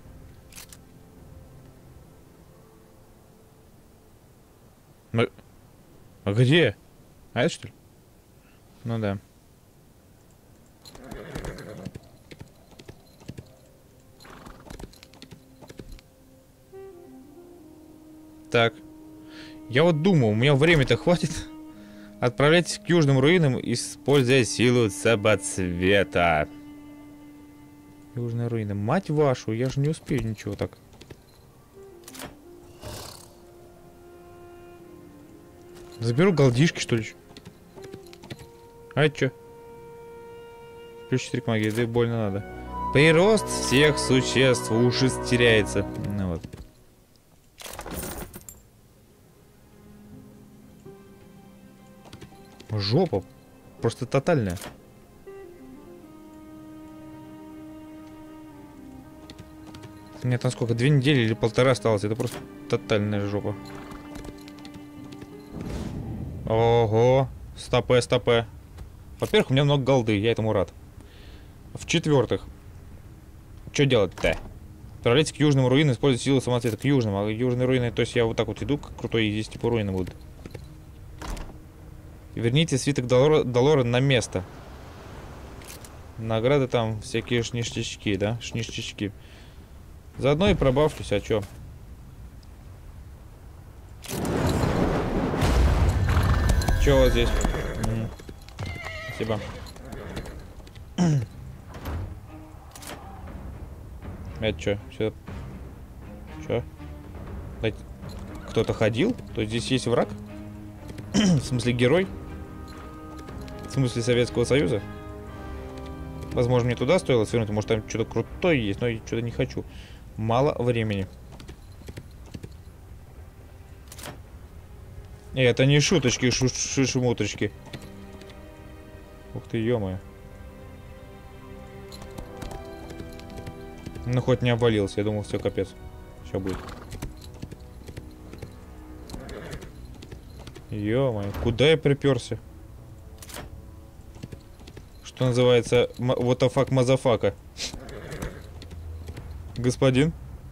А... а где? А это что ли? Ну да. Так. Я вот думаю, у меня время-то хватит. Отправляйтесь к южным руинам, используя силу самоцвета. Южные руины. Мать вашу, я же не успею ничего так. Заберу голдишки, что ли? А чё? Плюс четыре к магии, да и больно надо. Прирост всех существ уши теряется. Ну вот. Жопа. Просто тотальная. У меня там сколько? Две недели или полтора осталось. Это просто тотальная жопа. Ого. Стопэ, стопэ. Во-первых, у меня много голды. Я этому рад. В-четвертых. Что делать-то? Отправляйтесь к южным руинам, используйте силу самоцвета. К южным. А южные руины, то есть я вот так вот иду, как крутой, и здесь типа руины будут. Верните свиток Долора, Долора на место. Награды там всякие шништячки, да? Шништячки. Заодно и пробавлюсь, а чё? Чё вот здесь? М-м. Спасибо. Это чё? Сюда. Чё? Кто-то ходил? То есть здесь есть враг? В смысле герой? В смысле Советского Союза? Возможно, мне туда стоило свернуть. Может, там что-то крутое есть, но я что-то не хочу. Мало времени. И это не шуточки, шишемуточки. Ух ты, ё-моё. Ну, хоть не обвалился. Я думал, все, капец. Все будет. Ё-моё, куда я приперся? Что называется, what the fuck, мазафака. Господин?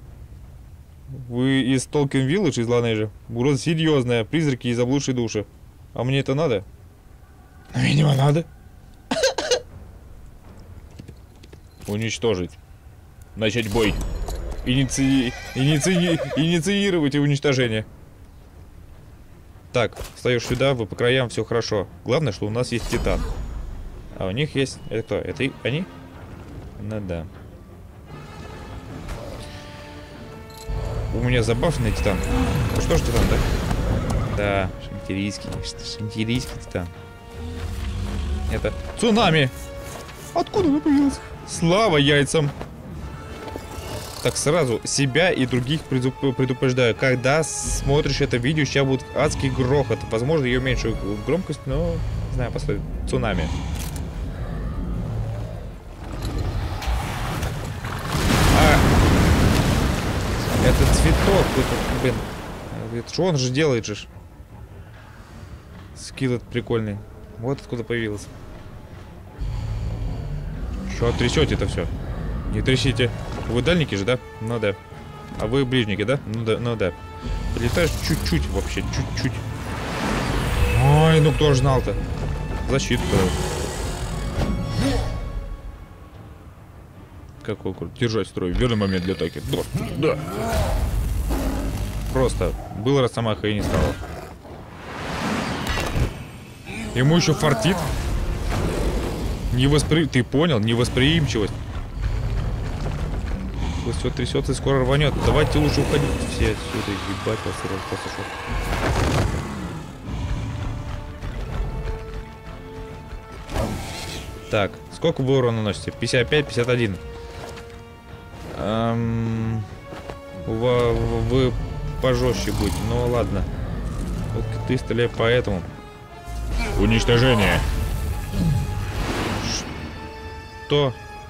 Вы из Толкин Вилледж, из Ланежа? Угроза серьезная, призраки и заблудшие души. А мне это надо? Видимо, надо. Уничтожить. Начать бой. Иници... Иници... Инициировать и уничтожение. Так, встаешь сюда, вы по краям, все хорошо. Главное, что у нас есть титан. А у них есть... Это кто? Это и... они? Ну да. У меня забавный титан. Ну что ж титан, да? Да, шантирийский. Шантирийский титан. Это цунами! Откуда он появился? Слава яйцам! Так, сразу себя и других предупреждаю. Когда смотришь это видео, сейчас будет адский грохот. Возможно, ее меньшую громкость, но... Не знаю, посмотрим. Цунами. А! Это цветок. Это, блин. Это, что он же делает же? Скилл этот прикольный. Вот откуда появился. Что трясете это все? Не трясите. Вы дальники же, да? Ну да. А вы ближники, да? Ну да, ну да. Прилетаешь чуть-чуть вообще, чуть-чуть. Ой, ну кто ж знал-то? Защиту. Какой круто. Держать строй. Верный момент для атаки. Да, да. Просто. Был Росомаха и не стало. Ему еще фартит. Невоспри... Ты понял? Невосприимчивость. Все трясется и скоро рванет. Давайте лучше уходить все отсюда. Ебать вас, просто шок. Так, сколько вы урона наносите? пятьдесят пять, пятьдесят один. Эм... Вы, вы пожестче будете. Ну ладно. Вот ты стреляй по этому. Уничтожение. Что?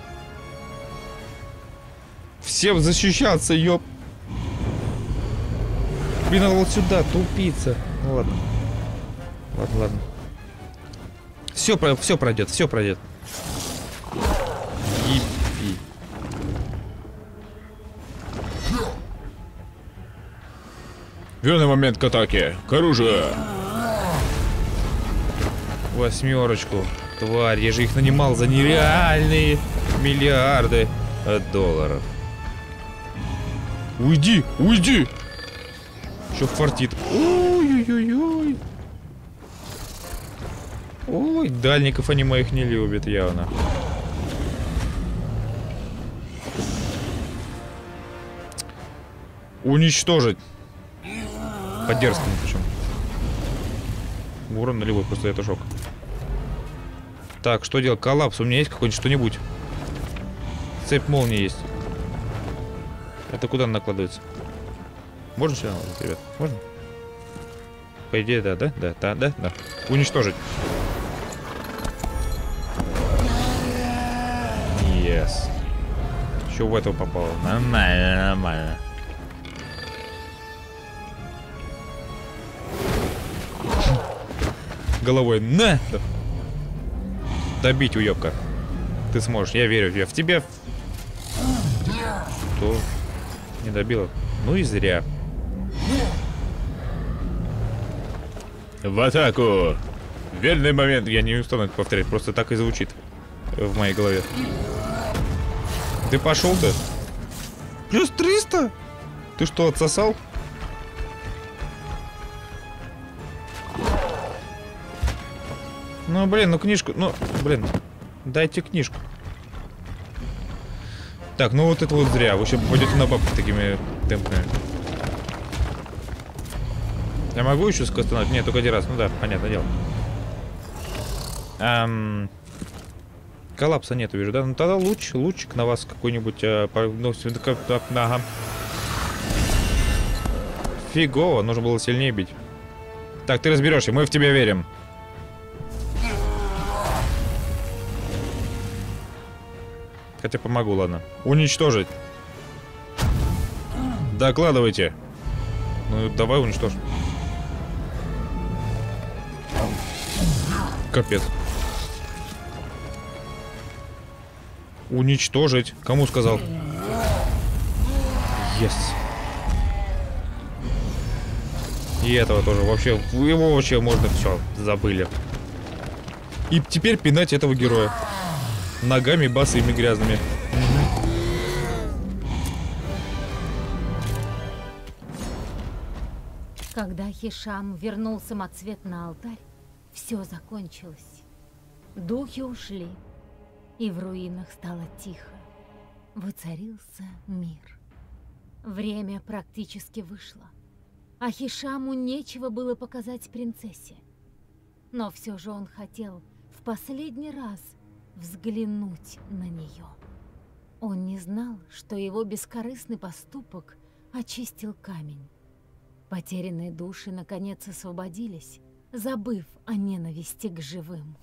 Всем защищаться, ёп. Блин, надо вот сюда, тупица. Ну ладно. Ладно, ладно. Все, все пройдет, все пройдет. Ипи. Верный момент к атаке. К оружию. Восьмерочку. Тварь, я же их нанимал за нереальные миллиарды долларов. Уйди, уйди! Еще фартит. Ой-ой-ой-ой. Ой, дальников они моих не любят явно. Уничтожить. По-дерзкому причем. Урон нулевой, просто это шок. Так, что делать? Коллапс. У меня есть какой-нибудь что-нибудь? Цепь молнии есть. Это куда она накладывается? Можно сюда, ребят? Можно? По идее, да, да? Да, да, да, да. Уничтожить. Yes. Еще в этого попало. Нормально, нормально. Головой. На! Добить, уёбка. Ты сможешь, я верю в тебя. Что? Не добила? Ну и зря. В атаку! Верный момент. Я не устану это повторять, просто так и звучит в моей голове. Ты пошел-то? Плюс триста? Ты что, отсосал? Ну, блин, ну книжку, ну, блин, дайте книжку. Так, ну вот это вот зря. Вы еще пойдете на бабки такими темпами. Я могу еще скостануть? Нет, только один раз. Ну да, понятное дело. Эм... Коллапса нету, вижу, да? Ну тогда луч, лучик на вас какой-нибудь... А, по... ну, ага. Фигово, нужно было сильнее бить. Так, ты разберешься, мы в тебя верим. Хотя помогу, ладно. Уничтожить. Докладывайте. Ну, давай уничтожим. Капец. Уничтожить. Кому сказал? Yes. И этого тоже. Вообще, его вообще можно все. Забыли. И теперь пинать этого героя. Ногами босыми грязными. Когда Хишам вернул самоцвет на алтарь, все закончилось. Духи ушли, и в руинах стало тихо. Воцарился мир. Время практически вышло, а Хишаму нечего было показать принцессе. Но все же он хотел в последний раз взглянуть на нее. Он не знал, что его бескорыстный поступок очистил камень. Потерянные души наконец освободились, забыв о ненависти к живым.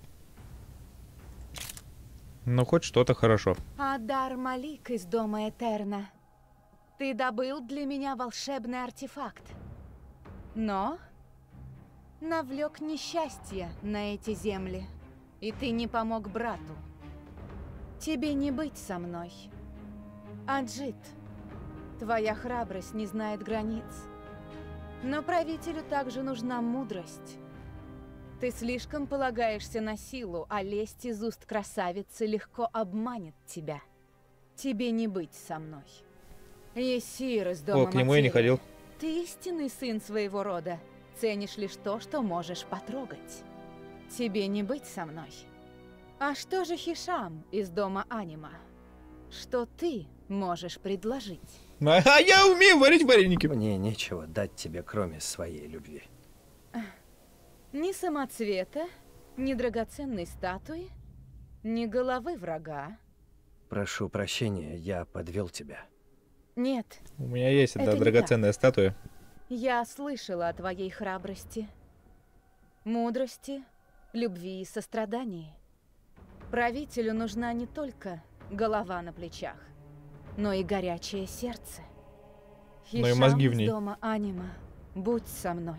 Ну, хоть что-то хорошо. Адар Малик из дома Этерна. Ты добыл для меня волшебный артефакт. Но навлек несчастье на эти земли. И ты не помог брату. Тебе не быть со мной. Аджит, твоя храбрость не знает границ. Но правителю также нужна мудрость. Ты слишком полагаешься на силу, а лесть из уст красавицы легко обманет тебя. Тебе не быть со мной. Есир из дома О, к нему я не ходил. Ты истинный сын своего рода. Ценишь лишь то, что можешь потрогать. Тебе не быть со мной. А что же Хишам из дома Анима? Что ты можешь предложить? А я умею варить вареники. Мне нечего дать тебе, кроме своей любви. Ни самоцвета, ни драгоценной статуи, ни головы врага. Прошу прощения, я подвел тебя. Нет. У меня есть одна Это не драгоценная так. статуя. Я слышала о твоей храбрости, мудрости, любви и сострадании. Правителю нужна не только голова на плечах, но и горячее сердце. Но и мозги в Хишам ней. из дома Анима, будь со мной.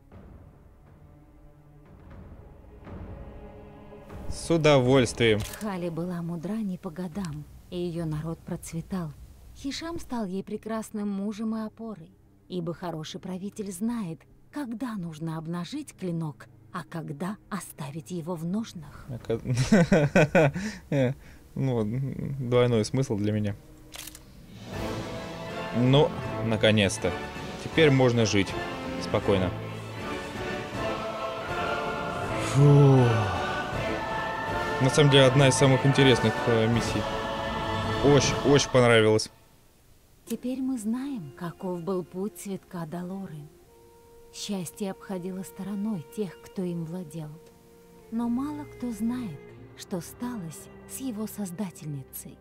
С удовольствием. Хали была мудра не по годам, и ее народ процветал. Хишам стал ей прекрасным мужем и опорой, ибо хороший правитель знает, когда нужно обнажить клинок, а когда оставить его в ножнах. Ну, двойной смысл для меня. Ну, наконец-то. Теперь можно жить спокойно. Фу. На самом деле, одна из самых интересных э, миссий. Очень, очень понравилось. Теперь мы знаем, каков был путь цветка Долоры. Счастье обходило стороной тех, кто им владел. Но мало кто знает, что сталось с его создательницей.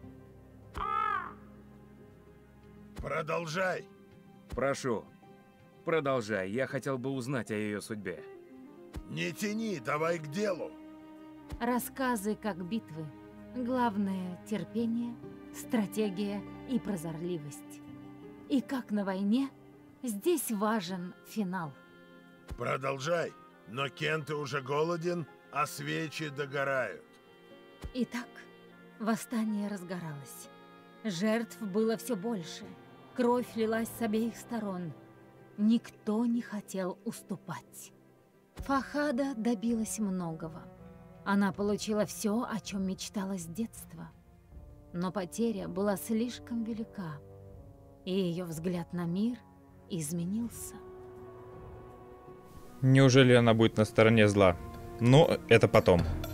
Продолжай. Прошу, продолжай. Я хотел бы узнать о ее судьбе. Не тяни, давай к делу. Рассказы как битвы. Главное — терпение, стратегия и прозорливость. И как на войне, здесь важен финал. Продолжай. Но Кенты уже голоден, а свечи догорают. Итак, восстание разгоралось. Жертв было все больше. Кровь лилась с обеих сторон. Никто не хотел уступать. Фахада добилась многого. Она получила все, о чем мечтала с детства. Но потеря была слишком велика, и ее взгляд на мир изменился. Неужели она будет на стороне зла? Ну, это потом.